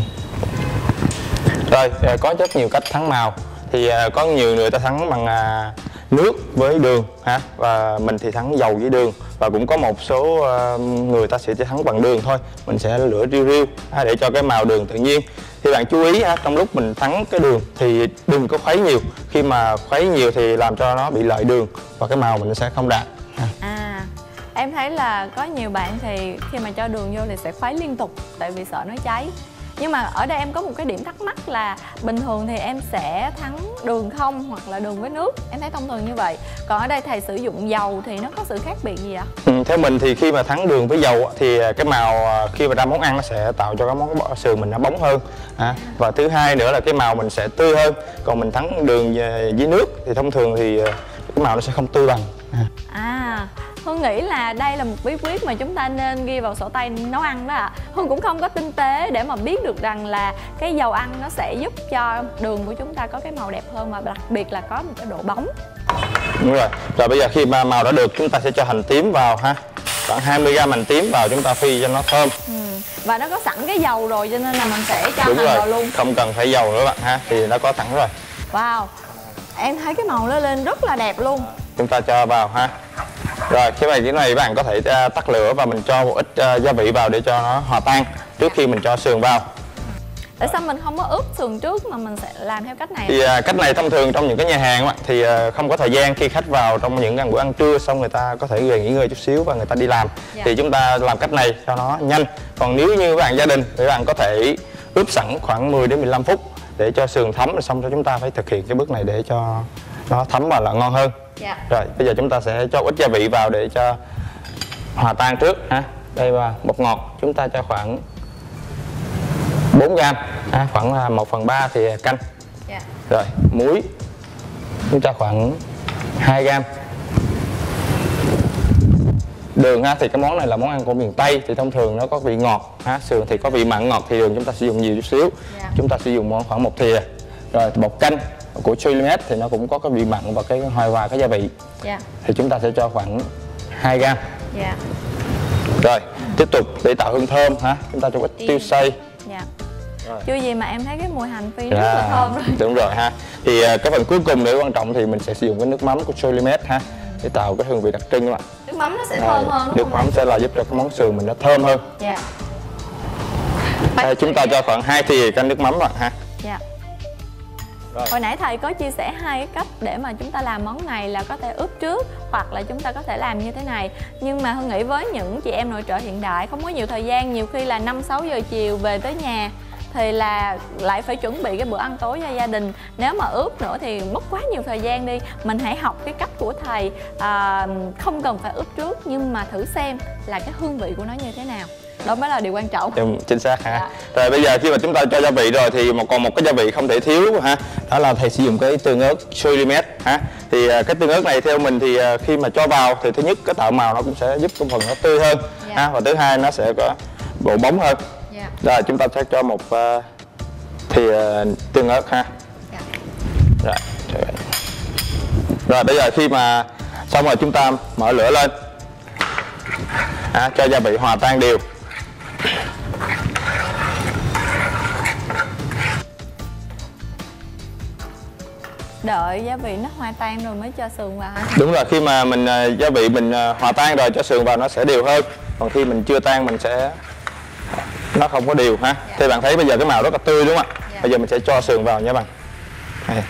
Rồi, có rất nhiều cách thắng màu. Thì uh, có nhiều người ta thắng bằng uh, nước với đường ha, và mình thì thắng dầu với đường. Và cũng có một số uh, người ta sẽ chỉ thắng bằng đường thôi, mình sẽ lửa riu riu ha, để cho cái màu đường tự nhiên. Thì bạn chú ý ha, trong lúc mình thắng cái đường thì đừng có khuấy nhiều. Khi mà khuấy nhiều thì làm cho nó bị lợi đường và cái màu mình sẽ không đạt ha. À, em thấy là có nhiều bạn thì khi mà cho đường vô thì sẽ khuấy liên tục tại vì sợ nó cháy. Nhưng mà ở đây em có một cái điểm thắc mắc là bình thường thì em sẽ thắng đường không hoặc là đường với nước. Em thấy thông thường như vậy. Còn ở đây thầy sử dụng dầu thì nó có sự khác biệt gì ạ? Ừ, theo mình thì khi mà thắng đường với dầu thì cái màu khi mà ra món ăn nó sẽ tạo cho cái món sườn mình nó bóng hơn. À, và thứ hai nữa là cái màu mình sẽ tươi hơn. Còn mình thắng đường với nước thì thông thường thì cái màu nó sẽ không tươi bằng. À, à Hương nghĩ là đây là một bí quyết mà chúng ta nên ghi vào sổ tay nấu ăn đó ạ. À. Hương cũng không có tinh tế để mà biết được rằng là cái dầu ăn nó sẽ giúp cho đường của chúng ta có cái màu đẹp hơn và đặc biệt là có một cái độ bóng. Đúng rồi. Rồi bây giờ khi mà màu đã được chúng ta sẽ cho hành tím vào ha. Khoảng hai mươi gam hành tím vào chúng ta phi cho nó thơm. Ừ. Và nó có sẵn cái dầu rồi cho nên là mình sẽ cho Đúng hành rồi. vào luôn. Không cần phải dầu nữa bạn ha, thì nó có sẵn rồi. Wow. Em thấy cái màu nó lên rất là đẹp luôn. Chúng ta cho vào ha. Rồi cái này cái này bạn có thể uh, tắt lửa và mình cho một ít uh, gia vị vào để cho nó hòa tan trước khi mình cho sườn vào. Tại sao mình không có ướp sườn trước mà mình sẽ làm theo cách này? Thì uh, cách này thông thường trong những cái nhà hàng á, thì uh, không có thời gian khi khách vào trong những ăn bữa ăn trưa xong người ta có thể về nghỉ ngơi chút xíu và người ta đi làm. Dạ. Thì chúng ta làm cách này cho nó nhanh. Còn nếu như bạn gia đình thì bạn có thể ướp sẵn khoảng mười đến mười lăm phút để cho sườn thấm, rồi xong cho chúng ta phải thực hiện cái bước này để cho nó thấm và là ngon hơn. Dạ. Rồi bây giờ chúng ta sẽ cho ít gia vị vào để cho hòa tan trước ha. Đây là bột ngọt chúng ta cho khoảng bốn gam ha, khoảng một phần ba thì canh. Dạ. Rồi muối chúng ta khoảng hai gam. Đường ha, thì cái món này là món ăn của miền Tây thì thông thường nó có vị ngọt ha, sườn thì có vị mặn ngọt thì đường chúng ta sử dụng nhiều chút xíu. Dạ. Chúng ta sử dụng khoảng một thìa. Rồi bột canh của chili mét thì nó cũng có cái vị mặn và cái hoài hòa cái gia vị. Yeah. Thì chúng ta sẽ cho khoảng hai gam. Yeah. Rồi tiếp tục để tạo hương thơm ha, chúng ta cho ít tiêu xay. Yeah. Chưa gì mà em thấy cái mùi hành phi rất yeah. là thơm rồi. Đúng rồi ha. Thì cái phần cuối cùng để quan trọng thì mình sẽ sử dụng cái nước mắm của chili mét ha, để tạo cái hương vị đặc trưng các bạn. Nước mắm nó sẽ thơm hơn đúng Nước mắm sẽ là giúp cho cái món sườn mình nó thơm hơn. Yeah. Đây, chúng ta cho khoảng hai thìa canh nước mắm bạn ha. Yeah. Rồi. Hồi nãy thầy có chia sẻ hai cái cách để mà chúng ta làm món này là có thể ướp trước hoặc là chúng ta có thể làm như thế này. Nhưng mà Hương nghĩ với những chị em nội trợ hiện đại không có nhiều thời gian, nhiều khi là năm sáu giờ chiều về tới nhà thì là lại phải chuẩn bị cái bữa ăn tối cho gia đình. Nếu mà ướp nữa thì mất quá nhiều thời gian đi. Mình hãy học cái cách của thầy, à, không cần phải ướp trước nhưng mà thử xem là cái hương vị của nó như thế nào. Đó mới là điều quan trọng. Ừ, chính xác ha. Dạ. Rồi bây giờ khi mà chúng ta cho gia vị rồi thì một còn một cái gia vị không thể thiếu ha, đó là thầy sử dụng cái tương ớt chili mét ha. Thì cái tương ớt này theo mình thì khi mà cho vào thì thứ nhất cái tạo màu nó cũng sẽ giúp cái phần nó tươi hơn. Dạ. Ha, và thứ hai nó sẽ có độ bóng hơn. Dạ. Rồi chúng ta sẽ cho một uh, thìa tương ớt ha. Dạ. Rồi, rồi. Rồi bây giờ khi mà xong rồi chúng ta mở lửa lên ha, cho gia vị hòa tan đều. Đợi gia vị nó hòa tan rồi mới cho sườn vào hả? Đúng rồi, khi mà mình uh, gia vị mình uh, hòa tan rồi cho sườn vào nó sẽ đều hơn. Còn khi mình chưa tan mình sẽ nó không có đều ha. Dạ. Thì bạn thấy bây giờ cái màu rất là tươi đúng không ạ? Dạ. Bây giờ mình sẽ cho sườn vào nha bạn. Đây.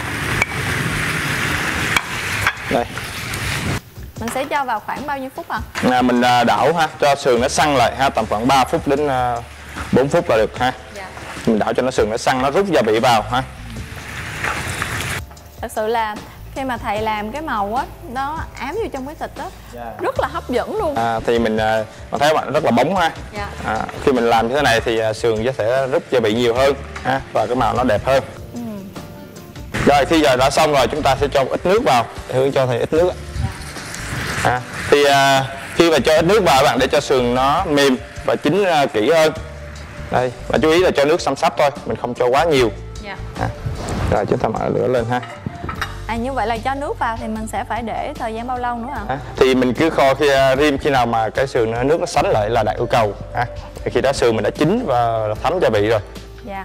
Đây. Mình sẽ cho vào khoảng bao nhiêu phút ạ? À, mình uh, đảo ha, cho sườn nó săn lại ha, tầm khoảng ba phút đến uh, bốn phút là được ha. Dạ. Mình đảo cho nó sườn nó săn, nó rút gia vị vào ha. Thật sự là khi mà thầy làm cái màu á nó ám vô trong cái thịt đó, Yeah. rất là hấp dẫn luôn. À, thì mình à, có thấy bạn rất là bóng ha. Dạ. À, khi mình làm như thế này thì à, sườn nó sẽ rút gia vị nhiều hơn ha, và cái màu nó đẹp hơn. Ừ. Rồi khi giờ đã xong rồi chúng ta sẽ cho một ít nước vào. Hương cho thầy ít nước. À, thì à, khi mà cho ít nước vào các bạn để cho sườn nó mềm và chín à, kỹ hơn. Đây, và chú ý là cho nước xăm xắp thôi, mình không cho quá nhiều. Dạ. À, rồi chúng ta mở lửa lên ha. À, như vậy là cho nước vào thì mình sẽ phải để thời gian bao lâu nữa hả? À, thì mình cứ kho khi rim khi nào mà cái sườn nó, nước nó sánh lại là đạt yêu cầu. À, khi đó sườn mình đã chín và thấm gia vị rồi. Dạ.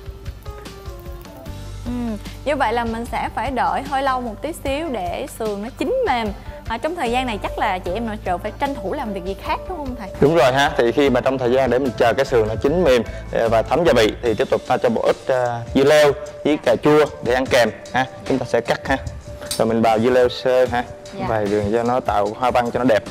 Ừ, như vậy là mình sẽ phải đợi hơi lâu một tí xíu để sườn nó chín mềm. À, trong thời gian này chắc là chị em nội trợ phải tranh thủ làm việc gì khác đúng không thầy? Đúng rồi ha, thì khi mà trong thời gian để mình chờ cái sườn nó chín mềm và thấm gia vị thì tiếp tục ta cho một ít uh, dưa leo với cà chua để ăn kèm ha. Chúng ta sẽ cắt ha, rồi mình bào dưa leo sơ ha, Dạ. vài đường cho nó tạo hoa văn cho nó đẹp.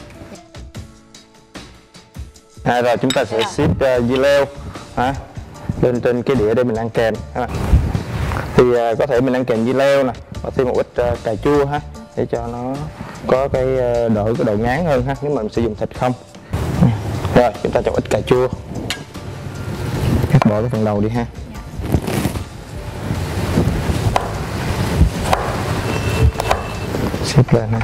À, rồi chúng ta sẽ Dạ. xếp uh, dưa leo ha lên trên cái đĩa để mình ăn kèm ha. Thì uh, có thể mình ăn kèm dưa leo nè, và thêm một ít uh, cà chua ha, để cho nó có cái uh, đổi cái độ ngán hơn ha, nếu mà mình sử dụng thịt không. Rồi chúng ta cho ít cà chua, cắt bỏ cái phần đầu đi ha. Xếp lên ha.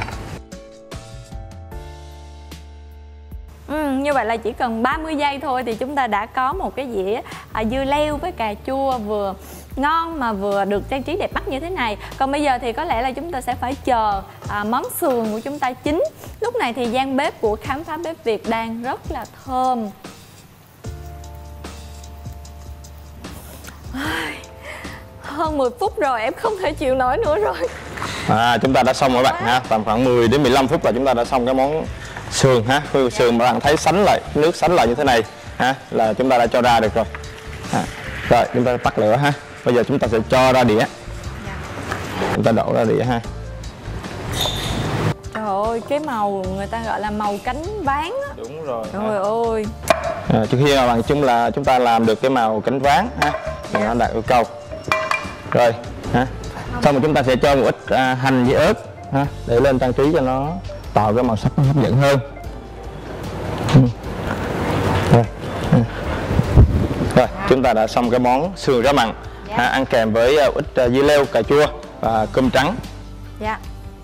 Ừ, như vậy là chỉ cần ba mươi giây thôi thì chúng ta đã có một cái dĩa à, dưa leo với cà chua vừa ngon mà vừa được trang trí đẹp mắt như thế này. Còn bây giờ thì có lẽ là chúng ta sẽ phải chờ à, món sườn của chúng ta chín. Lúc này thì gian bếp của Khám Phá Bếp Việt đang rất là thơm. Hơn mười phút rồi, em không thể chịu nổi nữa rồi. À, chúng ta đã xong rồi các bạn ha, tầm khoảng mười đến mười lăm phút là chúng ta đã xong cái món sườn ha. Sườn mà bạn thấy sánh lại, nước sánh lại như thế này ha, là chúng ta đã cho ra được rồi. À, rồi chúng ta tắt lửa ha. Bây giờ chúng ta sẽ cho ra đĩa. Chúng ta đổ ra đĩa ha. Trời ơi, cái màu người ta gọi là màu cánh ván á. Đúng rồi. Trời ơi. À, trước khi mà bằng chung là chúng ta làm được cái màu cánh ván ha, thì nó đạt yêu cầu. Rồi ha. Xong rồi chúng ta sẽ cho một ít à, hành với ớt ha, để lên trang trí cho nó tạo cái màu sắc nó hấp dẫn hơn. Ừ. Rồi. Ừ. Rồi chúng ta đã xong cái món sườn rau mặn ha, ăn kèm với uh, ít uh, dưa leo, cà chua và cơm trắng. Dạ.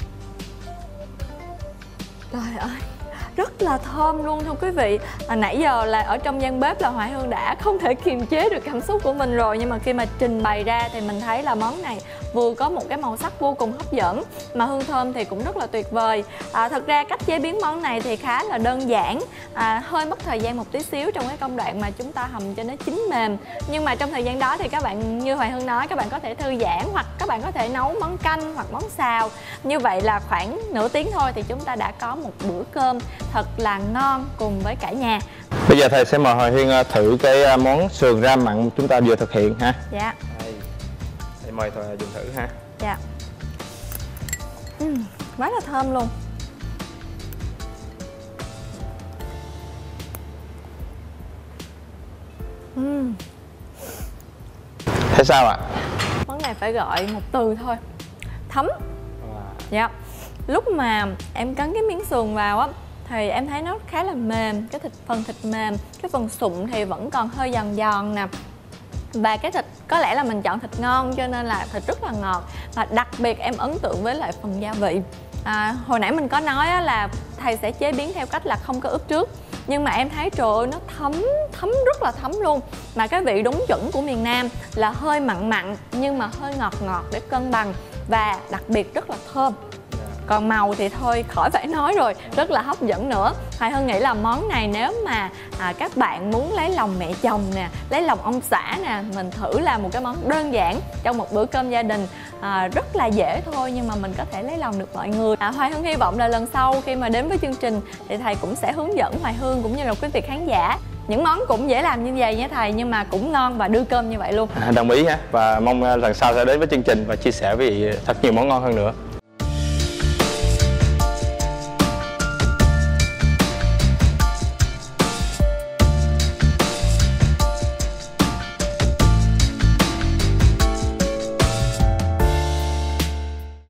Trời ơi, rất là thơm luôn thưa quý vị. À, nãy giờ là ở trong gian bếp là Hoài Hương đã không thể kiềm chế được cảm xúc của mình rồi, nhưng mà khi mà trình bày ra thì mình thấy là món này vừa có một cái màu sắc vô cùng hấp dẫn mà hương thơm thì cũng rất là tuyệt vời. À, thật ra cách chế biến món này thì khá là đơn giản, à, hơi mất thời gian một tí xíu trong cái công đoạn mà chúng ta hầm cho nó chín mềm. Nhưng mà trong thời gian đó thì các bạn, như Hoài Hương nói, các bạn có thể thư giãn hoặc các bạn có thể nấu món canh hoặc món xào. Như vậy là khoảng nửa tiếng thôi thì chúng ta đã có một bữa cơm thật là ngon cùng với cả nhà. Bây giờ thầy sẽ mời Hoài Hương thử cái món sườn rau mặn chúng ta vừa thực hiện ha. Dạ. Đây, thầy mời thầy dùng thử ha. Dạ. Uhm, quá là thơm luôn. Uhm. Thế sao ạ? Món này phải gọi một từ thôi, thấm. Dạ. Lúc mà em cắn cái miếng sườn vào á thì em thấy nó khá là mềm, cái thịt phần thịt mềm, cái phần sụn thì vẫn còn hơi giòn giòn nè. Và cái thịt có lẽ là mình chọn thịt ngon cho nên là thịt rất là ngọt. Và đặc biệt em ấn tượng với lại phần gia vị. À, hồi nãy mình có nói á, là thầy sẽ chế biến theo cách là không có ướp trước. Nhưng mà em thấy trời ơi nó thấm, thấm rất là thấm luôn. Mà cái vị đúng chuẩn của miền Nam là hơi mặn mặn nhưng mà hơi ngọt ngọt để cân bằng. Và đặc biệt rất là thơm. Còn màu thì thôi khỏi phải nói rồi, rất là hấp dẫn nữa. Hoài Hương nghĩ là món này nếu mà à, các bạn muốn lấy lòng mẹ chồng nè, lấy lòng ông xã nè, mình thử làm một cái món đơn giản trong một bữa cơm gia đình, à, rất là dễ thôi nhưng mà mình có thể lấy lòng được mọi người. à, Hoài Hương hy vọng là lần sau khi mà đến với chương trình thì thầy cũng sẽ hướng dẫn Hoài Hương cũng như là quý vị khán giả những món cũng dễ làm như vậy nha thầy, nhưng mà cũng ngon và đưa cơm như vậy luôn. À, đồng ý ha, và mong lần sau sẽ đến với chương trình và chia sẻ với thật nhiều món ngon hơn nữa.